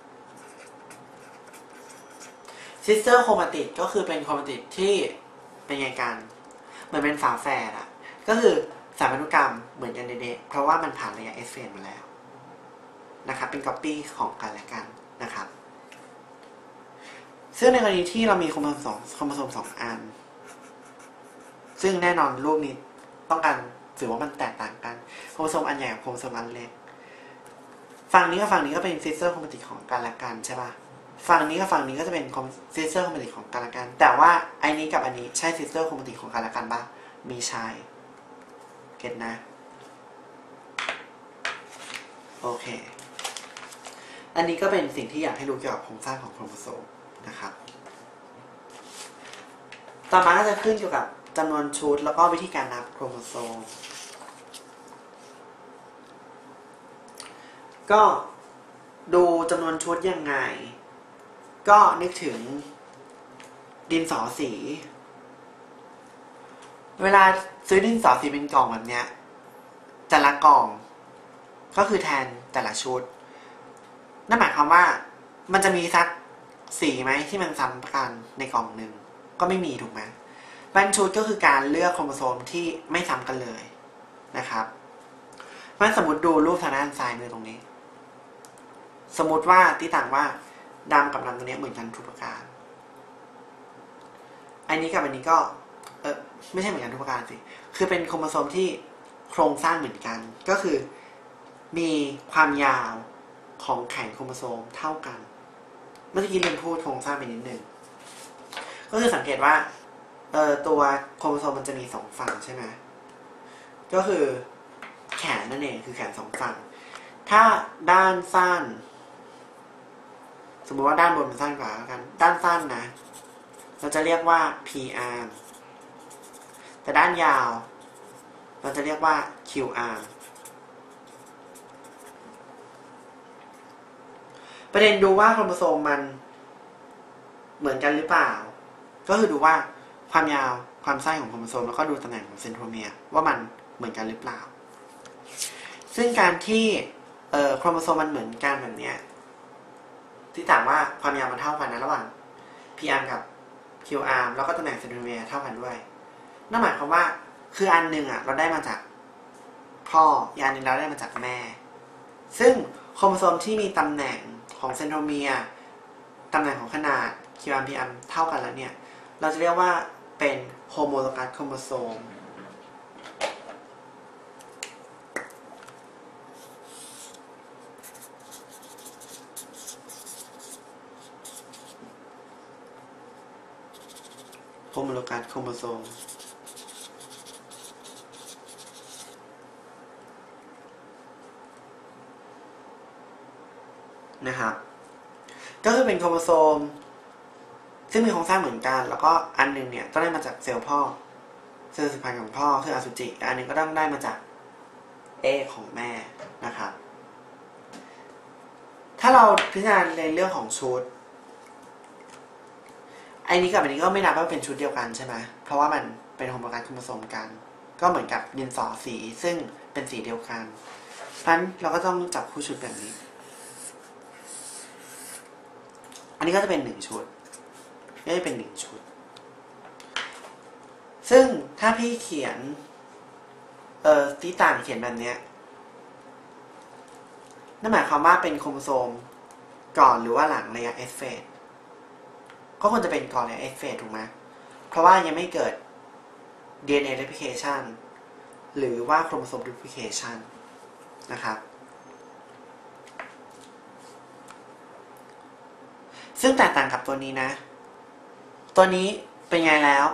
ซิสเตอร์โครโมติดก็คือเป็นโครโมติดที่เป็นไงกันเหมือนเป็นฝาแฝดอ่ะก็คือสารพันธุกรรมเหมือนกันเด็กๆเพราะว่ามันผ่านระยะเอสเฟนมาแล้วนะครับเป็นก๊อปปี้ของกันและกันนะครับซึ่งในกรณีที่เรามีโครโมโซม2อันซึ่งแน่นอนรูปนี้ต้องการถือว่ามันแตกต่างกันโครโมโซมอันใหญ่กับโครโมโซมอันเล็กฝั่งนี้กับฝั่งนี้ก็เป็นซิสเตอร์โครโมติดของกันและกันใช่ป่ะฝั่งนี้กับฝั่งนี้ก็จะเป็นซิสเตอร์โครโมติดของกันและกันแต่ว่าไอ้นี้กับอันนี้ใช่ซิสเตอร์โครโมติดของกันและกันป่ะมีใช่เก็ตนะโอเคอันนี้ก็เป็นสิ่งที่อยากให้รู้เกี่ยวกับโครงสร้างของโครโมโซมนะครับต่อมาก็จะขึ้นเกี่ยวกับจำนวนชุดแล้วก็วิธีการนับโครโมโซมก็ดูจำนวนชุดยังไงก็นึกถึงดินสอสีเวลาซื้อดินสอสีเป็นกล่องแบบเนี้ยแต่ละกล่องก็คือแทนแต่ละชุดนั่นหมายความว่ามันจะมีสักสีไหมที่มันซ้ำกันในกล่องหนึ่งก็ไม่มีถูกไหมบรรชุดก็คือการเลือกโครโมโซมที่ไม่ซ้ำกันเลยนะครับมันสมมติดูรูปทางด้านซ้ายมือตรงนี้สมมติว่าที่ต่างว่าดำกับดำตรงนี้เหมือนกันทุกประการอันนี้กับอันนี้ก็ไม่ใช่เหมือนกันทุกประการสิคือเป็นโครโมโซมที่โครงสร้างเหมือนกันก็คือมีความยาวของแขนโครโมโซมเท่ากันเมื่อกี้เรียนพูดโครงสร้างไปนิดนึงก็คือสังเกตว่าตัวโครโมโซมมันจะมี2ฝั่งใช่ไหมก็คือแขนนั่นเองคือแขน2ฝั่งถ้าด้านสั้นสมมติว่าด้านบนมันสั้นกว่าแล้วกันด้านสั้นนะเราจะเรียกว่า PR แต่ด้านยาวเราจะเรียกว่า QR ประเด็นดูว่าโครโมโซมมันเหมือนกันหรือเปล่าก็คือดูว่าความยาวความสั้นของโครโมโซมแล้วก็ดูตำแหน่งของเซนโทรเมียร์ว่ามันเหมือนกันหรือเปล่าซึ่งการที่โครโมโซมมันเหมือนกันแบบนี้ที่ต่างว่าความยาวมันเท่ากันนะระหว่าง PR กับ QR แล้วก็ตำแหน่งเซนโทรเมียร์เท่ากันด้วยนั่นหมายความว่าคืออันหนึ่งเราได้มาจากพ่ออีกอันหนึ่งเราได้มาจากแม่ซึ่งโครโมโซมที่มีตำแหน่งของเซนโทรเมียร์ตำแหน่งของขนาด QR PR เท่ากันแล้วเนี่ยเราจะเรียกว่าเป็นโฮโมโลกัสโครโมโซมโฮโมโลกัสโครโมโซมนะครับก็คือเป็นโครโมโซมซึ่งมีโครงสร้างเหมือนกันแล้วก็อันนึงเนี่ยต้องได้มาจากเซลล์พ่อเซลล์สืบพันธุ์ของพ่อคืออสุจิอันนึงก็ต้องได้มาจากของแม่นะครับถ้าเราพิจารณาในเรื่องของชุดไอ้นี้กับอันนี้ก็ไม่นับว่าเป็นชุดเดียวกันใช่ไหมเพราะว่ามันเป็นโฮโมโลกัสโครโมโซมกันก็เหมือนกับดินสอสีซึ่งเป็นสีเดียวกันเพราะฉะนั้นเราก็ต้องจับคู่ชุดแบบนี้อันนี้ก็จะเป็น1ชุดก็จะเป็น1ชุดซึ่งถ้าพี่เขียนที่ต่างเขียนแบบนี้นั่นหมายความว่าเป็นโครโมโซมก่อนหรือว่าหลังระยะ S phase ก็ควรจะเป็นก่อนระยะ S phase ถูกไหมเพราะว่ายังไม่เกิด DNA replication หรือว่าโครโมโซม duplication นะครับซึ่งแตกต่างกับตัวนี้นะตัวนี้เป็นไงแล้ว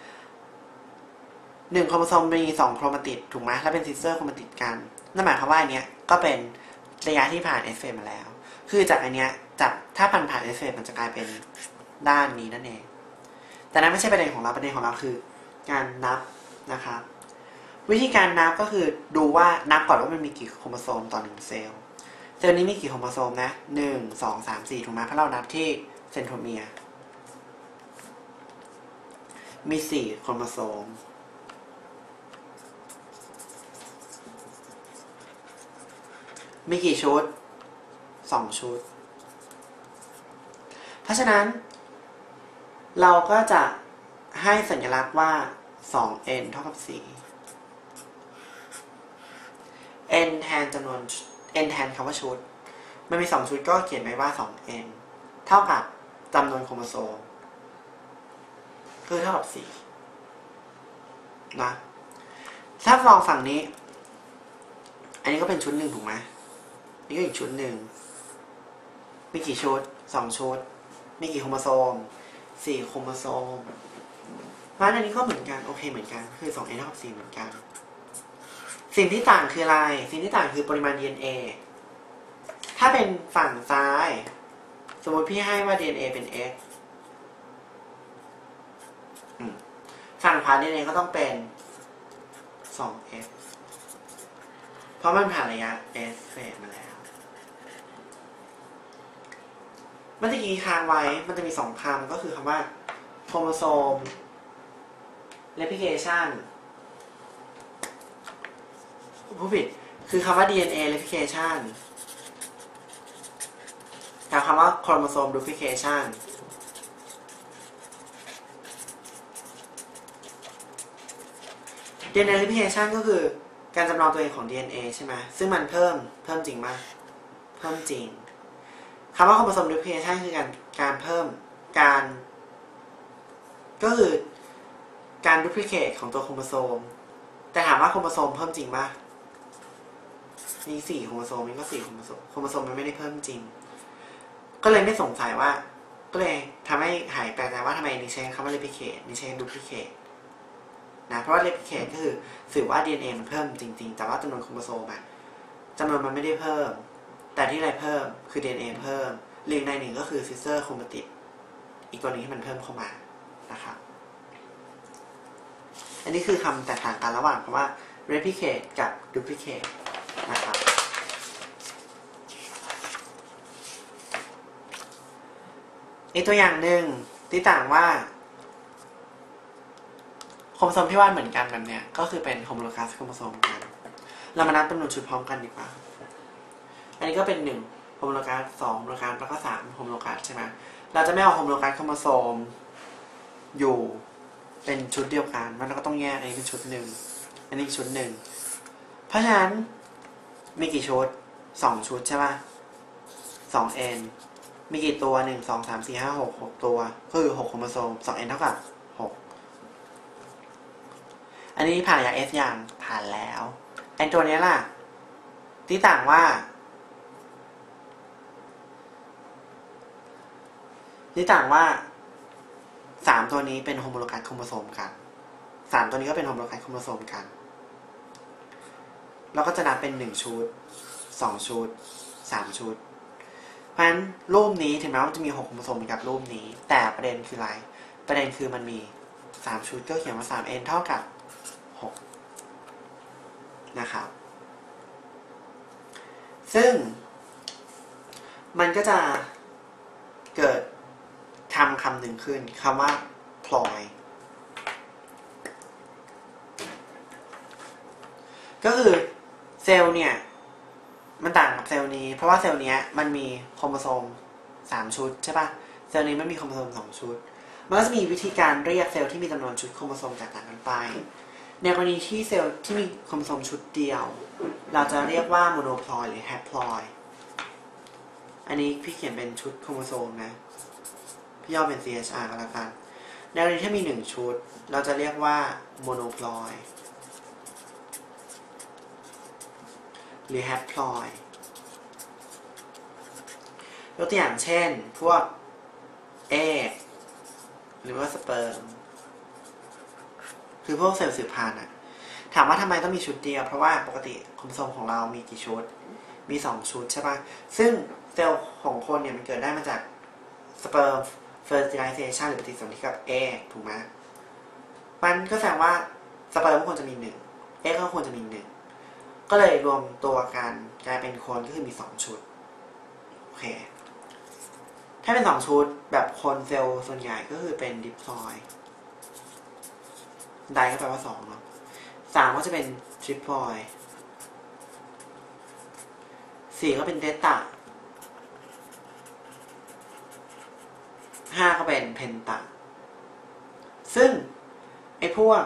1โครโมโซมมี2โครโมติดถูกไหมแล้วเป็นซิสเตอร์โครโมติดกันนั่นหมายความว่าอันเนี้ยก็เป็นระยะที่ผ่าน S phase มาแล้วคือจากอันเนี้ยจากถ้าผ่าน S phase มันจะกลายเป็นด้านนี้นั่นเองแต่นั้นไม่ใช่ประเด็นของเราประเด็นของเราคือการนับนะครับวิธีการนับก็คือดูว่านับก่อนว่ามันมีกี่โครโมโซมต่อ1เซลล์เซลล์นี้มีกี่โครโมโซมนะ1 2 3 4ถูกไหมเพราะเรานับที่เซนโทเมียร์มี4โครโมโซมมีกี่ชุด2ชุดเพราะฉะนั้นเราก็จะให้สัญลักษณ์ว่า 2n เท่ากับ4 n แทนจำนวน n แทนคำว่าชุดมันมี2ชุดก็เขียนไว้ว่า 2n เท่ากับจำนวนโครโมโซมคือเท่ากับ4นะถ้าลองฝั่งนี้อันนี้ก็เป็นชุดหนึ่งถูกไหมนี่ก็อีกชุดหนึ่งมีกี่ชุด2ชุดมีกี่โครโมโซม4โครโมโซมเพราะอันนี้ก็เหมือนกันโอเคเหมือนกันคือ 2n เท่ากับ4เหมือนกันสิ่งที่ต่างคืออะไรสิ่งที่ต่างคือปริมาณ DNA ถ้าเป็นฝั่งซ้ายสมมติพี่ให้ว่า DNA เป็น x ฝั่งขวา DNA ก็ต้องเป็น 2x เพราะมันผ่านระยะ S phase มาแล้วเมื่อกี้ค้างไว้มันจะมี2คำก็คือคำว่าโครโมโซม replication ผู้ผิดคือคำว่า DNA replication กับคำว่าโครโมโซม duplication DNA replication ก็คือการจำลองตัวเองของ DNA ใช่ไหมซึ่งมันเพิ่มจริงไหมเพิ่มจริงคำว่าโครโมโซม duplication คือการเพิ่มการก็คือการ duplicate ของตัวโครโมโซมแต่ถามว่าโครโมโซมเพิ่มจริงป่ะมี4โครโมโซมมันก็4โครโมโซมมันไม่ได้เพิ่มจริงก็เลยไม่สงสัยว่าก็เลยทำให้หายแปลกใจว่าทำไมนี่ใช้คำว่า replicate นี่ใช้ duplicate นะเพราะว่า replicate ก็คือสื่อว่า DNA มันเพิ่มจริงๆแต่ว่าจำนวนโครโมโซมอะจำนวนมันไม่ได้เพิ่มแต่ที่อะไรเพิ่มคือ DNA เพิ่มลิงในหนึ่งก็คือ sister chromatid อีกตัวนึงที่มันเพิ่มเข้ามานะครับอันนี้คือคำแตกต่างกันระหว่างคำว่า replicate กับ duplicate นะครับอีกตัวอย่างหนึ่งที่ต่างว่าโครโมโซมที่วาดเหมือนกันแบบเนี้ยก็คือเป็นโฮโมโลกัสโครโมโซมกันเรามานับจำนวนชุดพร้อมกันดีกว่าอันนี้ก็เป็น1โฮโมโลกัส2โฮโมโลกัสแล้วก็3โฮโมโลกัสใช่ไหมเราจะไม่เอาโฮโมโลกัสโครโมโซมอยู่เป็นชุดเดียวกันมันก็ต้องแยกอันนี้เป็นชุดหนึ่งอันนี้ชุดหนึ่งเพราะฉะนั้นมีกี่ชุด2ชุดใช่ป่ะ 2n มีกี่ตัว1 2 3 4 5 6 6ตัวก็คือ6โครโมโซม 2n เท่ากับ6อันนี้ผ่านระยะ S ยังผ่านแล้วไอ้ตัวนี้ล่ะที่ต่างว่า3ตัวนี้เป็นโฮโมโลกัสโครโมโซมกัน3ตัวนี้ก็เป็นโฮโมโลกัสโครโมโซมกันเราก็จะนับเป็น1ชุด2ชุด3ชุดเพราะฉะนั้นรูปนี้ถึงแม้ว่าจะมี6โครโมโซมกับรูปนี้แต่ประเด็นคืออะไรประเด็นคือมันมี3ชุดก็เขียนว่า 3n เท่ากับ6นะครับซึ่งมันก็จะเกิดคำหนึ่งขึ้นคำว่าพลอยก็คือเซลล์เนี่ยเซลล์นี้เพราะว่าเซลล์นี้มันมีโครโมโซม3ชุดใช่ปะเซลล์นี้มันมีโครโมโซม2ชุดมันก็จะมีวิธีการเรียกเซลล์ที่มีจำนวนชุดโครโมโซมแตกต่างกันไปในกรณีที่เซลล์ที่มีโครโมโซมชุดเดียวเราจะเรียกว่าโมโนพลอยหรือแฮปพลอยอันนี้พี่เขียนเป็นชุดโครโมโซมนะพี่ย่อเป็น CHR ก็แล้วกันในกรณีที่มี1ชุดเราจะเรียกว่าโมโนพลอยหรือแฮปพลอยยกตัวอย่างเช่นพวกเอกหรือว่าสเปิร์มคือพวกเซลล์สืบพันธุ์ถามว่าทำไมต้องมีชุดเดียวเพราะว่าปกติโครโมโซมของเรามีกี่ชุดมี2ชุดใช่ปะซึ่งเซลล์ของคนเนี่ยมันเกิดได้มาจากสเปิร์มเฟอร์ติไลเซชันหรือปฏิสนธิกับเอกถูกไหมมันก็แสดงว่าสเปิร์มควรจะมี1เอกก็ควรจะมี1ก็เลยรวมตัวกันกลายเป็นคนก็คือมี2ชุดโอเคถ้าเป็น2ชุดแบบคนเซลล์ส่วนใหญ่ก็คือเป็นดิปลอยด์ไดก็แปลว่า2เนาะ3ก็จะเป็นทริปลอยด์4ก็เป็นเดต้า5ก็เป็นเพนตาซึ่งไอ้พวก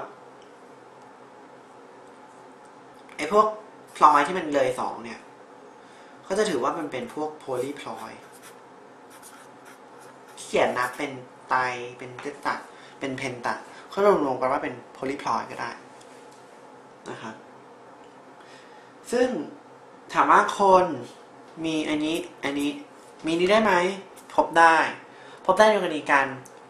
พลอยที่มันเลย2เนี่ยเขาจะถือว่ามันเป็นพวกโพลีพลอยด์เขียนนับเป็นไตเป็นเดต้าเป็นเพนตาเขารวมกันว่าเป็นโพลีพลอยด์ก็ได้นะครับซึ่งถามว่าคนมีอันนี้มีนี้ได้ไหมพบได้ในกรณีการ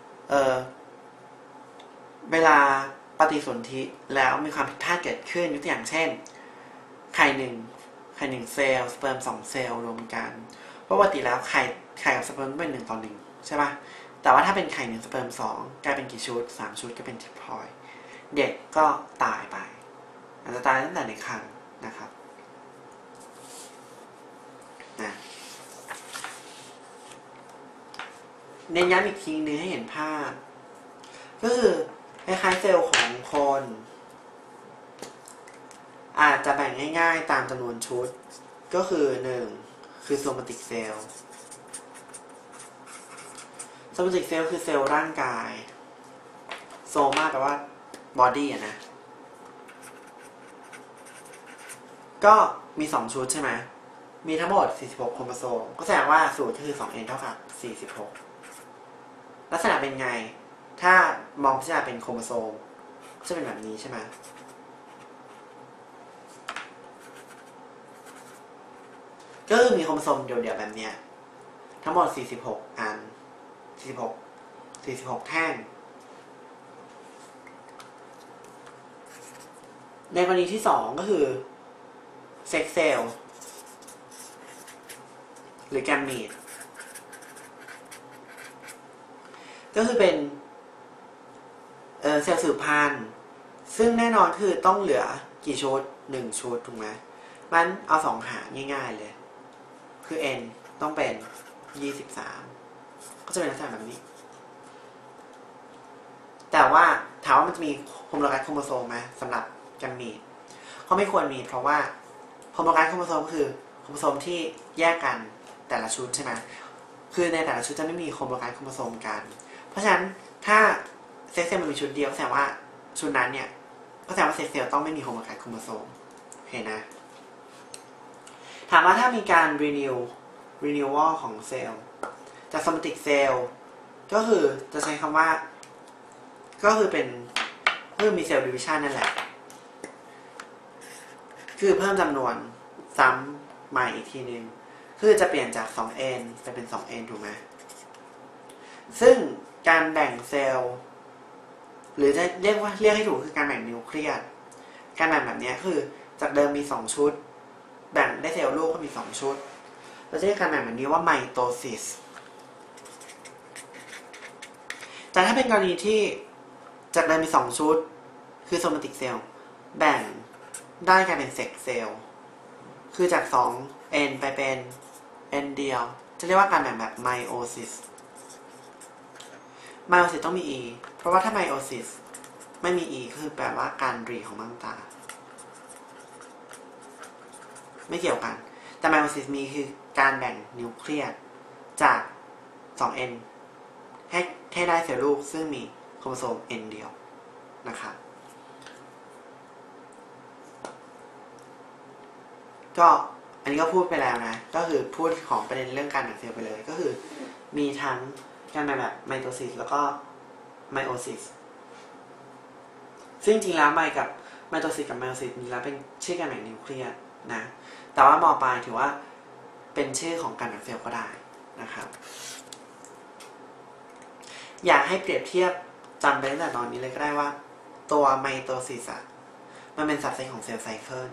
เวลาปฏิสนธิแล้วมีความผิดพลาดเกิดขึ้นยกตัวอย่างเช่นไข่หนึ่งเซลล์สเปิร์ม2เซลล์รวมกันปกติแล้วไข่กับสเปิร์มเป็น1 ต่อ 1ใช่ป่ะแต่ว่าถ้าเป็นไข่1สเปิร์ม2กลายเป็นกี่ชุด3ชุดก็เป็นทริปลอยด์เด็กก็ตายไปอาจจะตายตั้งแต่ในครรภ์นะครับนะเน้นย้ำอีกทีนึงให้เห็นภาพก็คือคล้ายๆเซลล์ของคนอาจจะแบ่งง่ายๆตามจำนวนชุดก็คือ1คือโซมาติกเซลล์โซมาติกเซลล์คือเซลล์ร่างกายโซมาแปลว่าบอดี้นะก็มี2ชุดใช่ไหมมีทั้งหมด46โครโมโซมก็แสดงว่าสูตรก็คือ 2n เท่ากับ46ลักษณะเป็นไงถ้ามองพิจารณาเป็นโครโมโซมก็จะเป็นแบบนี้ใช่ไหมก็คือมีโครโมโซมเดี่ยวๆแบบเนี้ยทั้งหมด46อัน46แท่งในกรณีที่2ก็คือเซ็กเซลล์หรือแกมมีตก็คือเป็นเซลล์สืบพันธุ์ซึ่งแน่นอนคือต้องเหลือกี่ชุด1ชุดถูกไหมมันเอา2หารง่ายๆเลยคือ n ต้องเป็น23ก็จะเป็นลักษณะแบบนี้แต่ว่าถามว่ามันจะมีโฮโมโลกัสโครโมโซมไหมสำหรับแกมมีตเขาไม่ควรมีเพราะว่าโฮโมโลกัสโครโมโซมก็คือโครโมโซมที่แยกกันแต่ละชุดใช่ไหมคือในแต่ละชุดจะไม่มีโฮโมโลกัสโครโมโซมกันเพราะฉะนั้นถ้าเซ็กเซลล์มันมีชุดเดียวก็แสดงว่าชุดนั้นเนี่ยก็แสดงว่าเซ็กเซลล์ต้องไม่มีโฮโมโลกัสโครโมโซมโอเคนะถามว่าถ้ามีการ renewal ของเซลล์จากโซมาติกเซลล์ก็คือจะใช้คำว่าก็คือมีเซลล์ดิวิชันนั่นแหละคือเพิ่มจำนวนซ้ำใหม่อีกทีนึงคือจะเปลี่ยนจาก 2n ไปเป็น 2n ถูกไหมซึ่งการแบ่งเซลล์หรือจะเรียกให้ถูกคือการแบ่งนิวเคลียสการแบ่งแบบนี้คือจากเดิมมี2ชุดแบ่งได้เซลล์ลูกก็มี2ชุดเราจะเรียกการแบ่งแบบนี้ว่าไมโตซิสแต่ถ้าเป็นกรณีที่จากเดิมมี2ชุดคือโซมาติกเซลล์แบ่งได้กลายเป็นเซ็กเซลล์คือจาก 2n ไปเป็น n เดียวจะเรียกว่าการแบ่งแบบไมโอซิสต้องมี e เพราะว่าถ้าไมโอซิสไม่มี e คือแปลว่าการรีของมังตาไม่เกี่ยวกันแต่แต่ไมโอซิสมีคือการแบ่งนิวเคลียสจาก 2n ให้ได้เซลล์ลูกซึ่งมีโครโมโซม n เดียวนะครับก็อันนี้ก็พูดไปแล้วนะก็คือพูดของประเด็นเรื่องการแบ่งเซลล์ไปเลยก็คือมีทั้งการแบ่งแบบไมโทซิสแล้วก็ไมโอซิสซึ่งจริงแล้วไมโทซิสกับไมโอซิสมีแล้วเป็นชื่อการแบ่งนิวเคลียสนะแต่ว่าม.ปลายถือว่าเป็นชื่อของการแบ่งเซลล์ก็ได้นะครับอยากให้เปรียบเทียบจำไปตั้งแต่ตอนนี้เลยก็ได้ว่าตัวไมโทซิสอะมันเป็นสับเซตของเซลล์ไซเคิล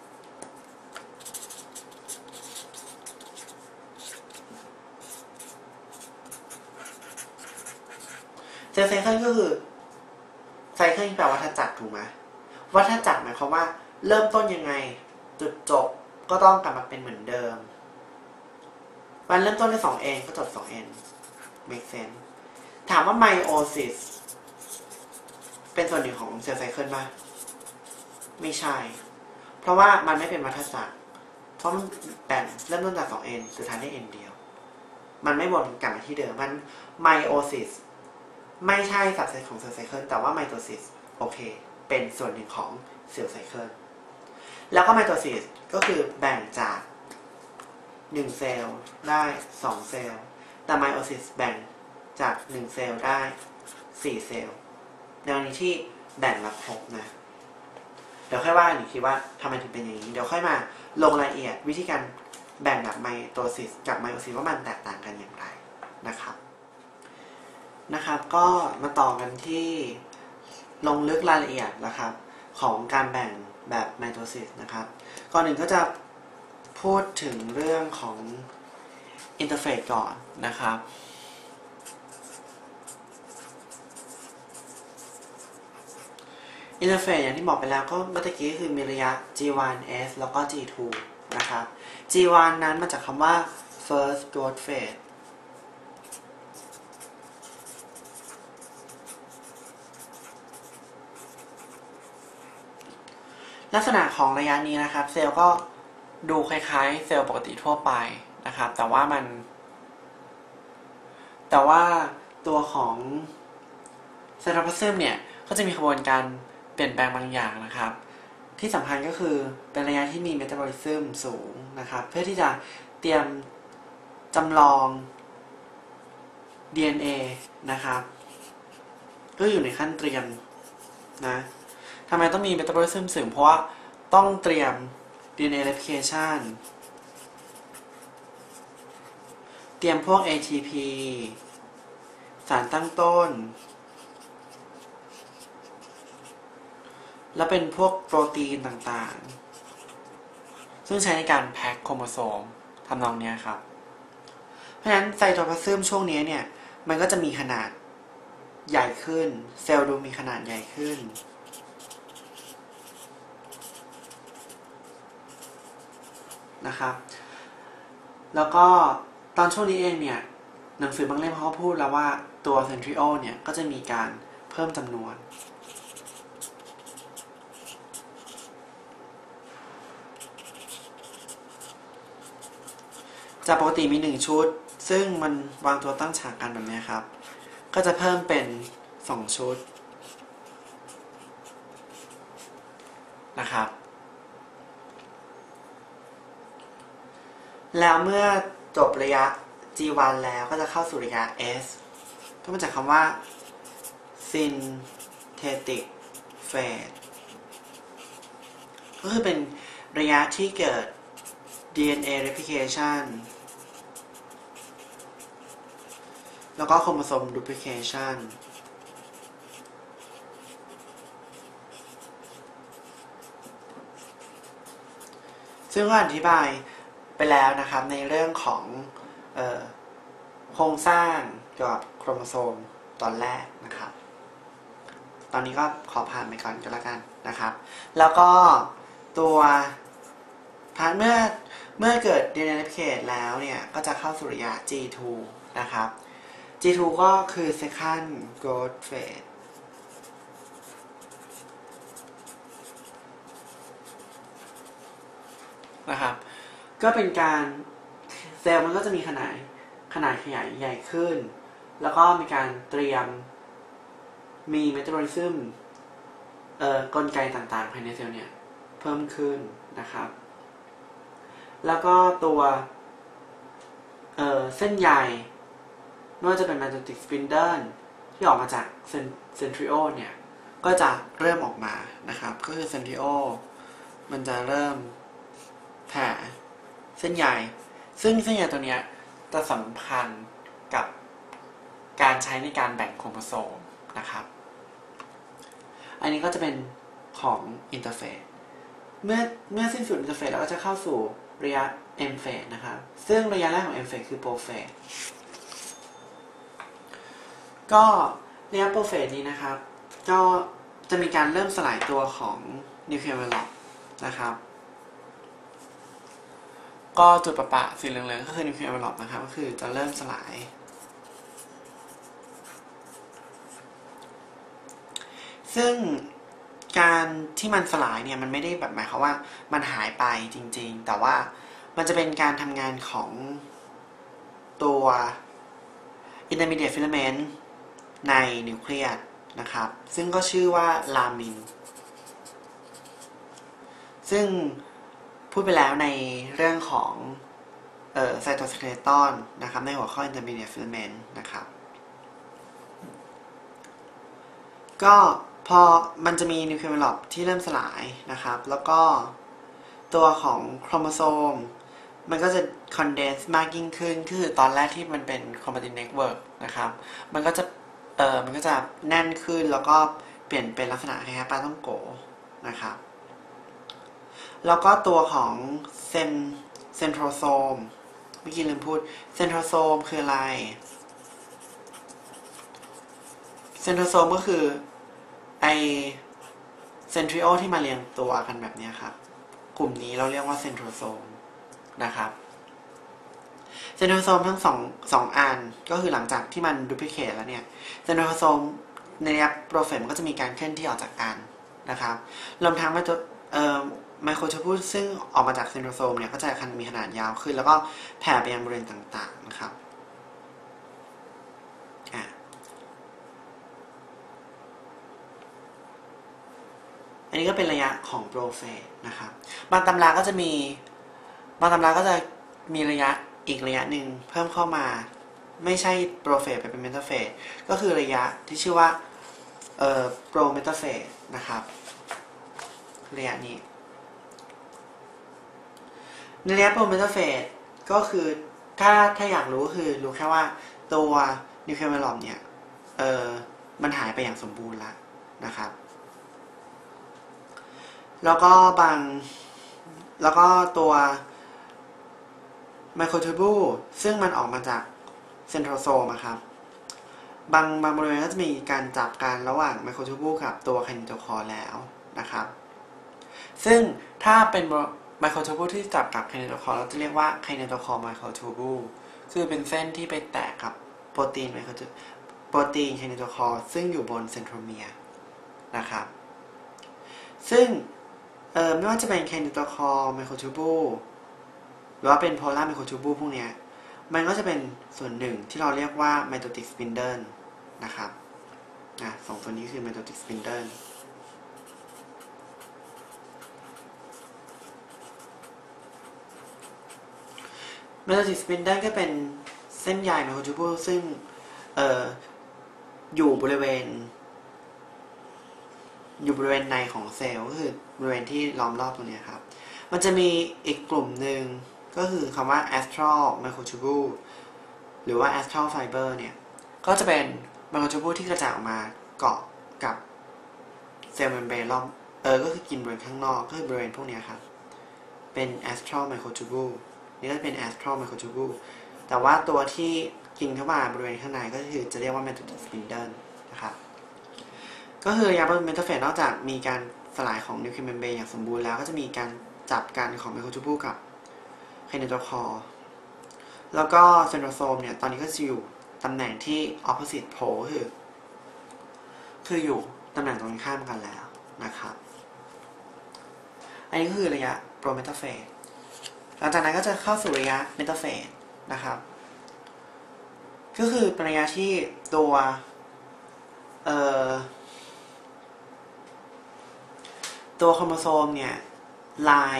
เซลล์ไซเคิลก็คือไซเคิลแปลว่าวัฏจักรถูกไหมวัฏจักรหมายความว่าเริ่มต้นยังไงจุดจบก็ต้องกลับมาเป็นเหมือนเดิมมันเริ่มต้นด้วย 2n ก็จบ 2n make sense ถามว่าไมโอซิสเป็นส่วนหนึ่งของเซลล์ไซเคิลป่ะไม่ใช่เพราะว่ามันไม่เป็นวัฏจักรเพราะมันแบ่งเริ่มต้นจาก 2n สุดท้ายได้ n เดียวมันไม่วนกลับมาที่เดิมมันไมโอซิสไม่ใช่สับเซตของเซลล์ไซเคิลแต่ว่าไมโทซิสโอเคเป็นส่วนหนึ่งของเซลล์ไซเคิลแล้วก็ไมโทซิสก็คือแบ่งจาก1เซลล์ได้2เซลล์แต่ไมโอซิสแบ่งจาก1เซลล์ได้4เซลล์ในกรณีที่แบ่งมาครบนะเดี๋ยวค่อยว่าอีกทีว่าทำไมถึงเป็นอย่างนี้เดี๋ยวค่อยมาลงรายละเอียดวิธีการแบ่งแบบไมโทซิสกับไมโอซิสว่ามันแตกต่างกันอย่างไรนะครับก็มาต่อกันที่ลงลึกรายละเอียดนะครับของการแบ่งแบบไมโทซิสนะครับก่อนหนึ่งก็จะพูดถึงเรื่องของอินเทอร์เฟซก่อนนะครับอินเทอร์เฟซอย่างที่บอกไปแล้วก็เมื่อกี้คือมีระยะ G1S แล้วก็ G2 นะครับ G1 นั้นมาจากคำว่า first growth phaseลักษณะของระยะนี้นะครับเซลล์ก็ดูคล้ายๆเซลล์ปกติทั่วไปนะครับแต่ว่าตัวของไซโตพลาซึมเนี่ยก็จะมีกระบวนการเปลี่ยนแปลงบางอย่างนะครับที่สำคัญก็คือเป็นระยะที่มีเมตาบอลิซึมสูงนะครับเพื่อที่จะเตรียมจำลอง DNA นะครับก็อยู่ในขั้นเตรียมนะทำไมต้องมีเมตาบอลิซึมสูงเพราะว่าต้องเตรียม DNA replication เตรียมพวก ATP สารตั้งต้นแล้วเป็นพวกโปรตีนต่างๆซึ่งใช้ในการแพ็คโครโมโซมทำนองนี้ครับเพราะฉะนั้นไซโตพลาซึมช่วงนี้เนี่ยมันก็จะมีขนาดใหญ่ขึ้นเซลล์ดูมีขนาดใหญ่ขึ้นนะครับแล้วก็ตอนช่วงนี้เองเนี่ยหนังสือบางเล่มเขาพูดแล้วว่าตัวเซนทริโอเนี่ยก็จะมีการเพิ่มจำนวนจากปกติมี1ชุดซึ่งมันวางตัวตั้งฉากกันแบบนี้ครับก็จะเพิ่มเป็น2ชุดนะครับแล้วเมื่อจบระยะ G1 แล้วก็จะเข้าสู่ระยะ S ก็มาจากคำว่า synthetic phase ก็คือเป็นระยะที่เกิด DNA replication แล้วก็โครโมโซม duplication ซึ่งก็อธิบายไปแล้วนะครับในเรื่องของโครงสร้างเกี่ยวกับโครโมโซมตอนแรกนะครับตอนนี้ก็ขอผ่านไปก่อนก็แล้วกันนะครับแล้วก็ตัวเมื่อเกิด DNA replicate แล้วเนี่ยก็จะเข้าสู่ระยะ G2 นะครับ G2 ก็คือ second growth phase นะครับก็เป็นการเซลล์มันก็จะมีขนาดขยายใหญ่ขึ้นแล้วก็มีการเตรียมมีเมตาบอลิซึมกลไกต่างๆภายในเซลล์เนี่ยเพิ่มขึ้นนะครับแล้วก็ตัวเส้นใยไม่ว่าจะเป็นไมโทติกสปินเดิลที่ออกมาจากเซนทริโอเนี่ยก็จะเริ่มออกมานะครับก็คือเซนทริโอมันจะเริ่มแผ่เส้นใยซึ่งเส้นใยตัวเนี้ยจะสัมพันธ์กับการใช้ในการแบ่งโครโมโซมนะครับอันนี้ก็จะเป็นของอินเตอร์เฟสเมื่อสิ้นสุดอินเตอร์เฟสเราก็จะเข้าสู่ระยะ M phase นะครับซึ่งระยะแรกของ M phase คือ prophase ก็ระยะ prophase นี้นะครับก็จะมีการเริ่มสลายตัวของนิวเคลียร์เวลล็อกนะครับก็จุดประสีเหลืองๆก็คือนิวเคลียร์เวลล็อกนะครับก็คือจะเริ่มสลายซึ่งการที่มันสลายเนี่ยมันไม่ได้แบบหมายความว่ามันหายไปจริงๆแต่ว่ามันจะเป็นการทำงานของตัว intermediate filament ในนิวเคลียสนะครับซึ่งก็ชื่อว่าลามินซึ่งพูดไปแล้วในเรื่องของไซโตสเคเลตอนนะครับในหัวข้อ intermediate filament นะครับก็พอมันจะมีนิวเคลียร์เวลล็อกที่เริ่มสลายนะครับแล้วก็ตัวของโครโมโซมมันก็จะคอนเดนซ์มากยิ่งขึ้นคือตอนแรกที่มันเป็นคอมพาติเน็ตเวิร์กนะครับมันก็จะแน่นขึ้นแล้วก็เปลี่ยนเป็นลักษณะคล้ายๆปลาท่องโกนะครับแล้วก็ตัวของเซนโทรโซมเมื่อกี้ลืมพูดเซนโทรโซมคืออะไรเซนโทรโซมก็คือไอเซนทริโอที่มาเรียงตัวกันแบบนี้ครับกลุ่มนี้เราเรียกว่าเซนโทรโซมนะครับเซนโทรโซมทั้งสองอันก็คือหลังจากที่มันดูพลิเคทแล้วเนี่ยเซนโทรโซมในระยะโปรเฟสมันก็จะมีการเคลื่อนที่ออกจากกันนะครับรวมทั้งไมโครทูบูลซึ่งออกมาจากเซนโทรโซมเนี่ยก็จะมีขนาดยาวขึ้นแล้วก็แผ่ไปยังบริเวณต่างๆนะครับอันนี้ก็เป็นระยะของโปรเฟสนะครับบางตำราก็จะมีระยะอีกระยะหนึ่งเพิ่มเข้ามาไม่ใช่โปรเฟสไปเป็นเมตาเฟสก็คือระยะที่ชื่อว่าโปรเมตาเฟสนะครับระยะนี้ในระยะโปรเมตาเฟสก็คือถ้าอยากรู้คือรู้แค่ว่าตัวนิวเคลียร์เวลล็อกเนี่ยมันหายไปอย่างสมบูรณ์แล้วนะครับแล้วก็ตัวไมโครทูบูลซึ่งมันออกมาจากเซนโทรโซมครับบางบริเวณก็จะมีการจับกันระหว่างไมโครทูบูลกับตัวไคเนโตคอร์แล้วนะครับซึ่งถ้าเป็นไมโครทูบูลที่จับกับไคเนโตคอร์เราจะเรียกว่าไคเนโตคอร์ไมโครทูบูลคือเป็นเส้นที่ไปแตกกับโปรตีนไคเนโตคอร์ซึ่งอยู่บนเซนโทรเมียร์นะครับซึ่งไม่ว่าจะเป็นไคเนโตคอร์ไมโครทูบูลหรือว่าเป็นโพลาร์ไมโครทูบูลพวกนี้มันก็จะเป็นส่วนหนึ่งที่เราเรียกว่าไมโทติกสปินเดิลนะครับสองตัวนี้คือไมโทติกสปินเดิลไมโทติกสปินเดิลก็เป็นเส้นใยไมโครทูบูลซึ่งอยู่บริเวณในของเซลล์ก็คือบริเวณที่ล้อมรอบตรงนี้ครับมันจะมีอีกกลุ่มหนึ่งก็คือคำว่า astral microtubule หรือว่า astral fiber เนี่ยก็จะเป็น microtubule ที่กระจายออกมาเกาะกับเซลล์เมมเบรนรอบก็คือกินบริเวณข้างนอกก็คือบริเวณพวกนี้ครับเป็น astral microtubule นี่ก็เป็น astral microtubule แต่ว่าตัวที่กินเข้ามาบริเวณข้างในก็คือจะเรียกว่า metotic spindle นะครับก็คือระยะเมตาเฟสนอกจากมีการสลายของนิวเคลียร์เมมเบรนอย่างสมบูรณ์แล้วก็จะมีการจับกันของไมโครทูบูลกับไคเนโตคอร์แล้วก็เซนโทรโซมเนี่ยตอนนี้ก็จะอยู่ตำแหน่งที่ opposite pole คืออยู่ตำแหน่งตรงข้ามกันแล้วนะครับอันนี้ก็คือระยะโปรเมตาเฟสหลังจากนั้นก็จะเข้าสู่ระยะเมตาเฟสนะครับก็คือเป็นระยะที่ตัวโครโมโซมเนี่ยลาย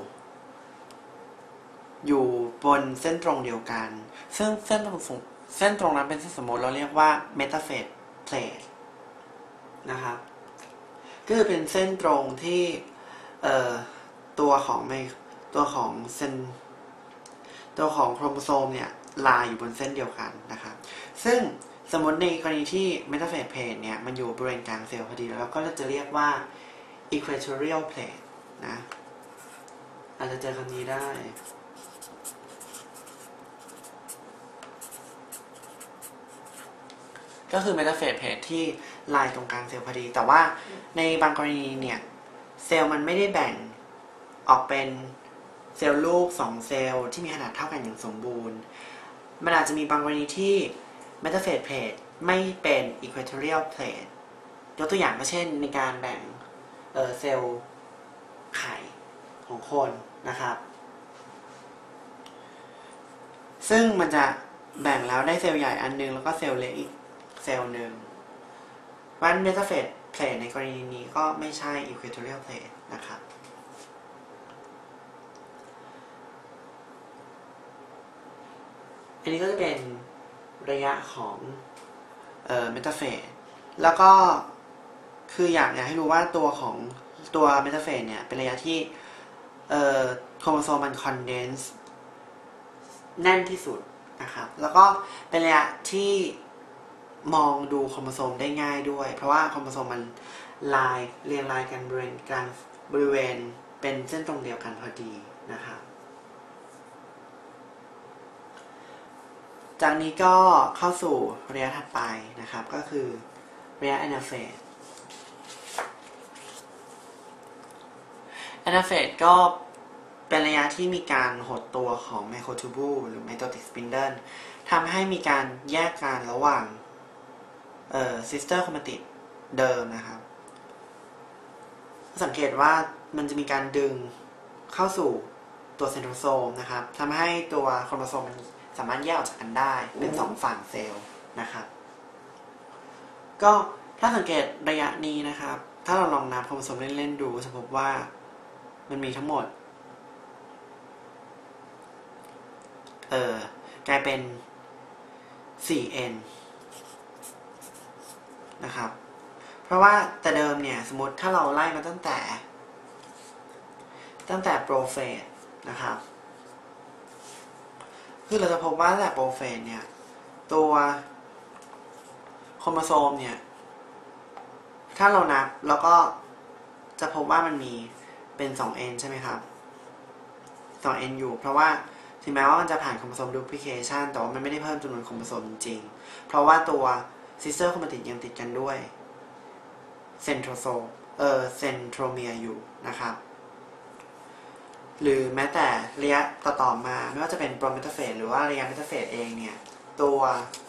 อยู่บนเส้นตรงเดียวกันซึ่งเส้นตรงนั้นเป็นเส้นสมมติเราเรียกว่าเมตาเฟสเพลทนะครับก็คือเป็นเส้นตรงที่ตัวของโครโมโซมเนี่ยลายอยู่บนเส้นเดียวกันนะครับซึ่งสมมติในกรณีที่เมตาเฟสเพลทเนี่ยมันอยู่บริเวณกลางเซลล์พอดีแล้วก็จะเรียกว่า equatorial plate นะอาจจะเจอคำนี้ได้ก็คือเมตาเฟสเพลทที่ลายตรงกลางเซลล์พอดีแต่ว่าในบางกรณีเนี่ยเซลล์มันไม่ได้แบ่งออกเป็นเซลล์ลูก2เซลล์ที่มีขนาดเท่ากันอย่างสมบูรณ์มันอาจจะมีบางกรณีที่เมตาเฟสเพลทไม่เป็น equatorial plate ยกตัวอย่างเช่นในการแบ่งเซลล์ไข่ของคนนะครับซึ่งมันจะแบ่งแล้วได้เซลล์ใหญ่อันนึงแล้วก็เซลล์เล็กอีกเซลล์หนึ่งวันเมตาเฟสเพลทในกรณีนี้ก็ไม่ใช่ equatorial plate นะครับอันนี้ก็จะเป็นระยะของเมตาเฟสแล้วก็คืออยากให้รู้ว่าตัวเมตาเฟสเนี่ยเป็นระยะที่โครโมโซมมันคอนเดนซ์แน่นที่สุดนะครับแล้วก็เป็นระยะที่มองดูโครโมโซมได้ง่ายด้วยเพราะว่าโครโมโซมมันเรียงรายกันบริเวณเป็นเส้นตรงเดียวกันพอดีนะครับจากนี้ก็เข้าสู่ระยะถัดไปนะครับก็คือระยะแอนาเฟสก็เป็นระยะที่มีการหดตัวของไมโครทูบูลหรือไมโตติกสปินเดิลทำให้มีการแยกกันระหว่างซิสเตอร์โครมาติดเดิมนะครับสังเกตว่ามันจะมีการดึงเข้าสู่ตัวเซนโทรโซมนะครับทำให้ตัวโครโมโซมมันสามารถแยกออกจากกันได้เป็น2ฝั่งเซลล์นะครับก็ถ้าสังเกตระยะนี้นะครับถ้าเราลองนับโครโมโซมเล่นๆดูจะพบว่ามันมีทั้งหมดกลายเป็น 4n นะครับเพราะว่าแต่เดิมเนี่ยสมมติถ้าเราไล่มาตั้งแต่โปรเฟสนะครับคือเราจะพบว่าแต่โปรเฟสเนี่ยตัวโครโมโซมเนี่ยถ้าเรานับแล้วก็จะพบว่ามันมีเป็น 2n ใช่ไหมครับ 2n อยู่เพราะว่าถึงแม้ว่ามันจะผ่านโครโมโซมดูพลิเคชันแต่ว่ามันไม่ได้เพิ่มจำนวนโครโมโซมจริงๆเพราะว่าตัวซิสเตอร์โครมาติดยังติดกันด้วยเซนโทรเมียร์อยู่นะครับหรือแม้แต่ระยะต่อมาไม่ว่าจะเป็นโปรเมตาเฟสหรือว่าระยะเมตาเฟสเองเนี่ยตัว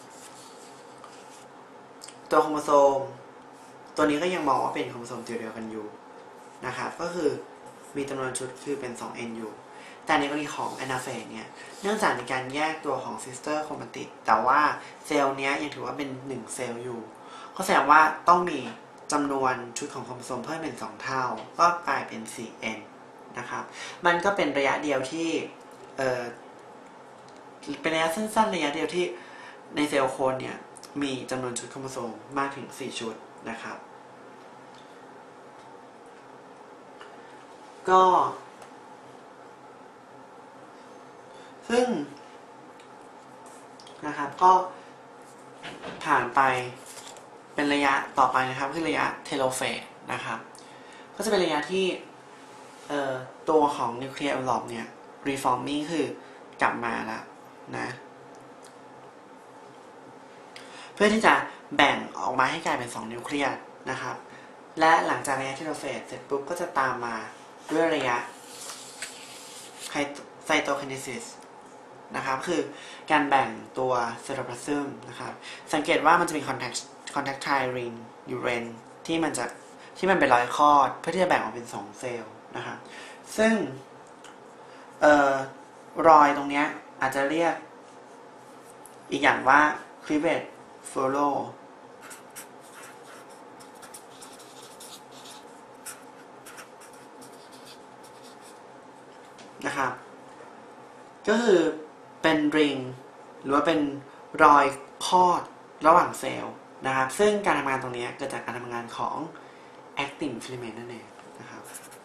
โครโมโซมตัวนี้ก็ยังมองว่าเป็นโครโมโซมตัวเดียวกันอยู่นะครับก็คือมีจำนวนชุดคือเป็น 2n อยู่แต่ในกรณีของแอนาเฟสเนี่ยเนื่องจากในการแยกตัวของซิสเตอร์โครมาติดแต่ว่าเซลล์นี้ยังถือว่าเป็น1เซลล์อยู่ก็แสดงว่าต้องมีจำนวนชุดของโครโมโซมเพิ่มเป็น2เท่าก็กลายเป็น 4n นะครับมันก็เป็นระยะเดียวที่เป็นระยะสั้นๆระยะเดียวที่ในเซลล์โคนเนี่ยมีจำนวนชุดโครโมโซมมากถึง4ชุดนะครับก็ซึ่งนะครับก็ผ่านไปเป็นระยะต่อไปนะครับคือระยะเทโลเฟสนะครับก็จะเป็นระยะที่ตัวของนิวเคลียร์เอนเวลอปเนี่ยรีฟอร์มมิ่งคือกลับมาแล้วนะเพื่อที่จะแบ่งออกมาให้กลายเป็น2นิวเคลียร์นะครับและหลังจากระยะเทโลเฟสเสร็จปุ๊บก็จะตามมาด้วยระยะไซโตไคเนซิสนะครับคือการแบ่งตัวเซโตพลาซึมนะครับสังเกตว่ามันจะมีคอนแทคไทริงยูเรนที่มันเป็นรอยคอดเพื่อที่จะแบ่งออกเป็น2เซลล์นะครับซึ่งรอยตรงเนี้ยอาจจะเรียกอีกอย่างว่า cleavage furrow นะครับก็คือเป็นริงหรือว่าเป็นรอยคลอดระหว่างเซลล์นะครับซึ่งการทำงานตรงนี้เกิดจากการทำงานของ actin filament นั่นเองนะครับ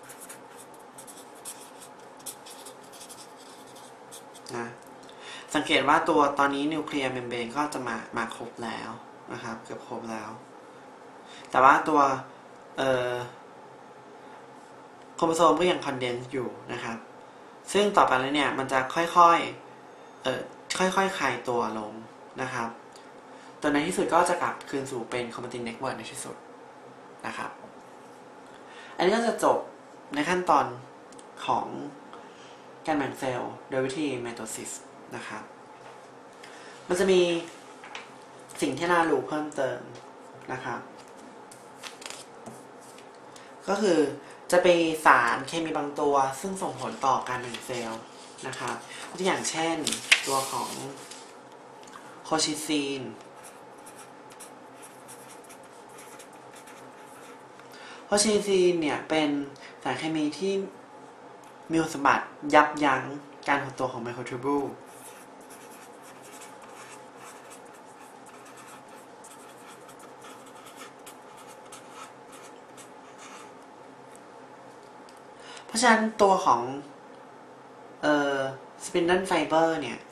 นะสังเกตว่าตัวตอนนี้นิวเคลียร์เมมเบรนก็จะมาครบแล้วนะครับเกือบครบแล้วแต่ว่าตัวโครโมโซมก็ยังคอนเดนซ์อยู่นะครับซึ่งต่อไปแล้วเนี่ยมันจะค่อยๆคลายตัวลงนะครับจนในที่สุดก็จะกลับคืนสู่เป็นคอมพาติเน็ตเวิร์กในที่สุดนะครับอันนี้ก็จะจบในขั้นตอนของการแบ่งเซลล์โดยวิธีไมโตซิสนะครับมันจะมีสิ่งที่น่ารู้เพิ่มเติมนะครับก็คือจะเป็นสารเคมีบางตัวซึ่งส่งผลต่อการแบ่งเซลล์นะครับตัวอย่างเช่นตัวของโคชิซีนโคชิซีนเนี่ยเป็นสารเคมีที่มีคุณสมบัติยับยั้งการหดตัวของไมโครทูบูลเพราะฉะนั้นตัวของสปินเดิลไฟเบอร์เนี่ย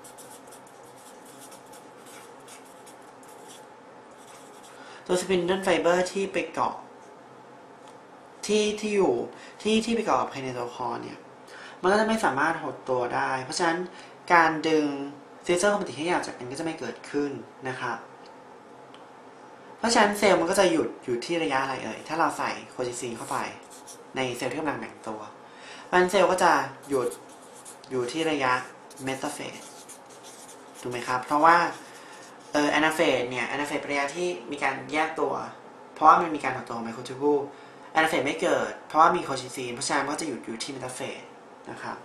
ตัวสปินเดิลไฟเบอร์ที่ไปเกาะที่อยู่ที่ไปเกาะกับไคเนโตคอร์เนี่ยมันก็จะไม่สามารถหดตัวได้เพราะฉะนั้นการดึงซีเซอร์คอมพาติให้ยาวจากกันก็จะไม่เกิดขึ้นนะครับเพราะฉะนั้นเซลล์มันก็จะหยุดอยู่ที่ระยะอะไรถ้าเราใส่โคจิซีนเข้าไปในเซลล์ที่กำลังแบ่งตัวเพราะฉะนั้นเซลล์ก็จะหยุดอยู่ที่ระยะเมตาเฟสถูกไหมครับเพราะว่าแอนาเฟสเนี่ยแอนาเฟสเป็นระยะที่มีการแยกตัวเพราะว่ามันมีการหดตัวของไมโครทูบูลแอนาเฟสไม่เกิดเพราะว่ามีโคชิซีนเพราะฉะนั้นก็จะหยุดอยู่ที่เมตาเฟสนะครับ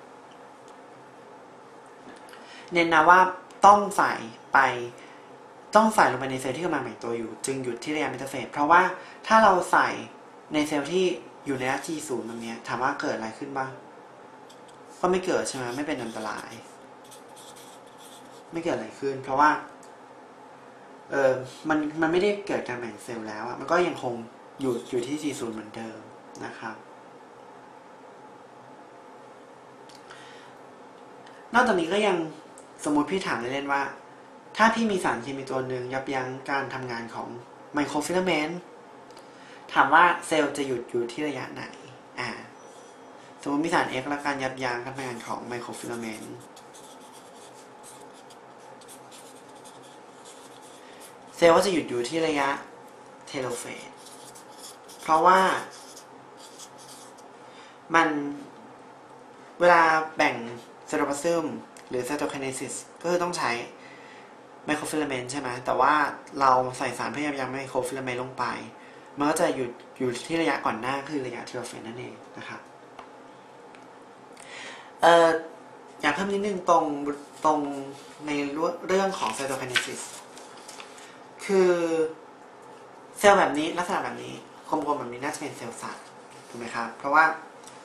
เน้นนะว่าต้องใส่ลงไปในเซลล์ที่กำลังแบ่งตัวอยู่จึงหยุดที่ระยะเมตาเฟสเพราะว่าถ้าเราใส่ในเซลล์ที่อยู่ในระยะ T0 ตรงนี้ถามว่าเกิดอะไรขึ้นบ้างก็ไม่เกิดใช่ไหมไม่เป็นอันตรายไม่เกิดอะไรขึ้นเพราะว่ามันไม่ได้เกิดการแบ่งเซลล์แล้วมันก็ยังคงอยู่ที่ T0 เหมือนเดิมนะครับนอกจากนี้ก็ยังสมมติพี่ถามเล่นๆว่าถ้าพี่มีสารเคมีตัวหนึ่งยับยั้งการทำงานของไมโครฟิลาเมนต์ถามว่าเซลล์จะหยุดอยู่ที่ระยะไหนสมมติมีสาร X และการยับยั้งการทำงานของไมโครฟิลาเมนต์เซลล์ก็จะหยุดอยู่ที่ระยะเทโลเฟสเพราะว่ามันเวลาแบ่งไซโตพลาซึมหรือไซโตไคเนซิสก็คือต้องใช้ไมโครฟิลาเมนต์ใช่ไหมแต่ว่าเราใส่สารเพื่อยับยั้งไมโครฟิลาเมนต์ลงไปมันก็จะหยุดอยู่ที่ระยะก่อนหน้าคือระยะเทโลเฟสนั่นเองนะครับอยากเพิ่มนิดนึงตรงในเรื่องของไซโตไคเนซิสคือเซลล์แบบนี้ลักษณะแบบนี้กลมๆแบบนี้น่าจะเป็นเซลล์สัตว์ถูกไหมครับเพราะว่า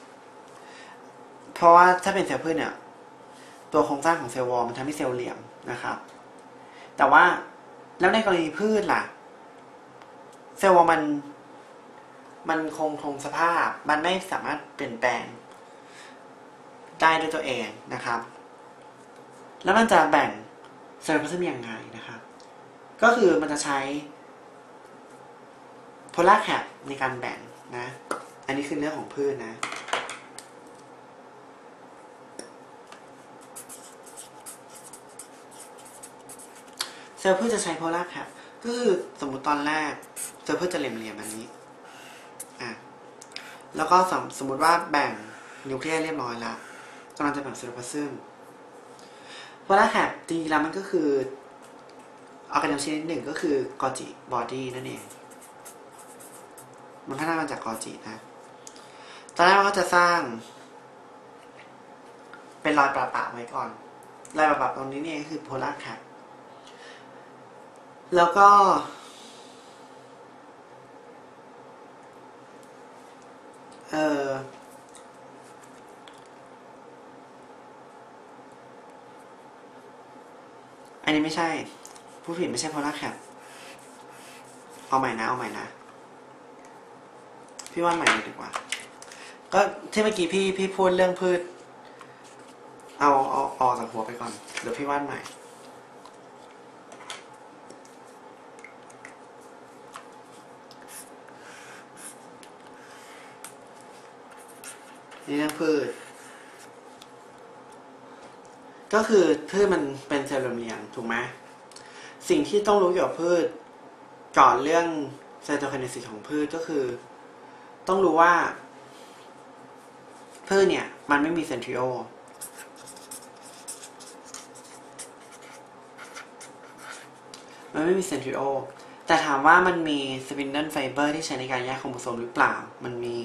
ถ้าเป็นเซลล์พืชเนี่ยตัวโครงสร้างของเซลล์วอลมันทำให้เซลล์เหลี่ยมนะครับแต่ว่าแล้วในกรณีพืชล่ะเซลล์วอลมันคงสภาพมันไม่สามารถเปลี่ยนแปลงได้ด้วยตัวเองนะครับแล้วมันจะแบ่งเซลล์พลาสมายังไงนะครับก็คือมันจะใช้โพลาร์แคปในการแบ่งนะอันนี้คือเรื่องของพืชนะเซลล์พืชจะใช้โพลาร์แคปก็คือสมมุติตอนแรกเซลล์พืชจะเหลี่ยมๆแบบนี้แล้วก็สมมุติว่าแบ่งนิวเคลียสเรียบร้อยแล้วกำลังจะแบ่งไซโตพลาซึมโพลาร์แคปจริงๆแล้วมันก็คือออร์แกเนลชนิดหนึ่งก็คือกอจิบอดี้นั่นเองมันพัฒนามาจากกอจินะตอนแรกมันก็จะสร้างเเป็นรอยประๆไว้ก่อนรอยประๆตรงนี้เนี่ยคือโพลาร์แคปแล้วก็อันนี้ไม่ใช่ผู้ผิดไม่ใช่โพลาร์แคปเอาใหม่นะพี่ว่าใหม่เลยดีกว่าก็ที่เมื่อกี้พี่พูดเรื่องพืชเอาออกจากหัวไปก่อนเดี๋ยวพี่วาดใหม่นี่เรื่องพืชก็คือพืชมันเป็นเซลล์เรียงถูกไหมสิ่งที่ต้องรู้เกี่ยวกับพืชก่อนเรื่องไซโตไคเนซิสของพืชก็คือต้องรู้ว่าพืชเนี่ยมันไม่มีเซนทริโอแต่ถามว่ามันมีสปินเดิลไฟเบอร์ที่ใช้ในการแยกโครโมโซมหรือเปล่ามันมี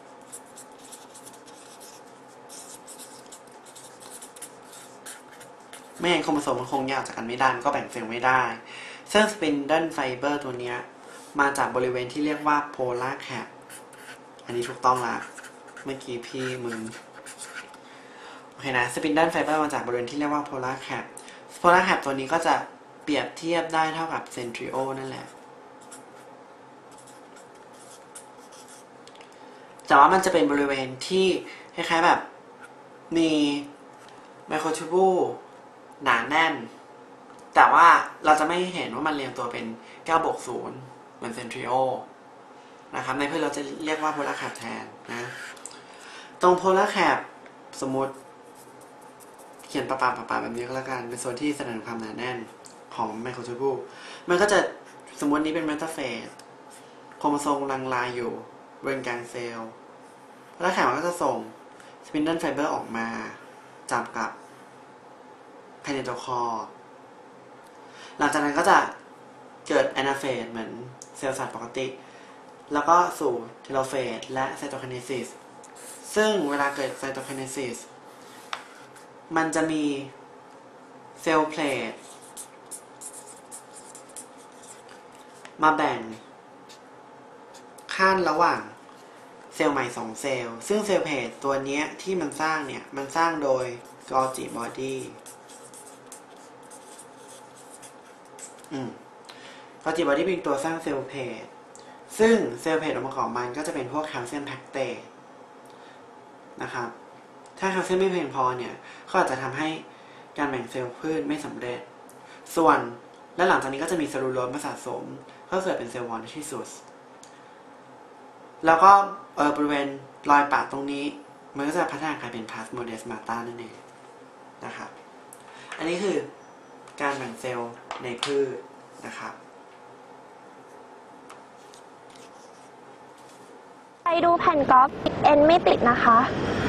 ไม่งั้นโครโมโซมมันคงแยกจากกันไม่ได้มันก็แบ่งเซลล์ไม่ได้ซึ่งสปินเดิลไฟเบอร์ตัวนี้มาจากบริเวณที่เรียกว่าโพลาร์แคปอันนี้ถูกต้องละเมื่อกี้พี่มึงโอเคนะสปินเดิลไฟเบอร์มาจากบริเวณที่เรียกว่าโพลาร์แคปตัวนี้ก็จะเปรียบเทียบได้เท่ากับเซนทริโอนั่นแหละแต่ว่ามันจะเป็นบริเวณที่คล้ายๆแบบมีไมโครทูบูลหนาแน่นแต่ว่าเราจะไม่เห็นว่ามันเรียงตัวเป็น9/0เหมือนเซนทริโอนะครับในพืชเราจะเรียกว่าโพลาร์แคปแทนนะตรงโพลาร์แคปสมมติเขียนปะแบบนี้ก็แล้วกันเป็นโซนที่แสดงความหนาแน่นของไมโครทูบูลมันก็จะสมมตินี้เป็นเมตาเฟสโครโมโซมลังลายอยู่บริเวณกลางเซลล์โพลาร์แคปมันก็จะส่งสปินเดิลไฟเบอร์ออกมาจับกับไคเนโตคอร์หลังจากนั้นก็จะเกิดแอนาเฟสเหมือนเซลล์สัตว์ปกติแล้วก็สู่เทโลเฟสและไซโตไคเนซิสซึ่งเวลาเกิดไซโตไคเนซิสมันจะมีเซลล์เพลทมาแบ่งขั้นระหว่างเซลล์ใหม่2เซลล์ซึ่งเซลล์เพลทตัวนี้ที่มันสร้างเนี่ยมันสร้างโดยกอจิบอดี้กอจิบอดี้เป็นตัวสร้างเซลล์เพลทซึ่งเซลล์เพลทออกมาของมันก็จะเป็นพวกแคลเซียมแพคเตตนะครับถ้าแคลเซียมไม่เพียงพอเนี่ยก็อาจจะทำให้การแบ่งเซลล์พืชไม่สำเร็จส่วนและหลังจากนี้ก็จะมีเซลลูโลสมาสะสมก็เกิดเป็นเซลล์วอลที่สุดแล้วก็บริเวณรอยปะตรงนี้มันก็จะพัฒนากลายเป็นพลาสโมเดสมาตานั่นเองนะครับอันนี้คือการแบ่งเซลล์ในพืชนะครับไปดูแผ่นกราฟเอ็นไม่ติดนะคะ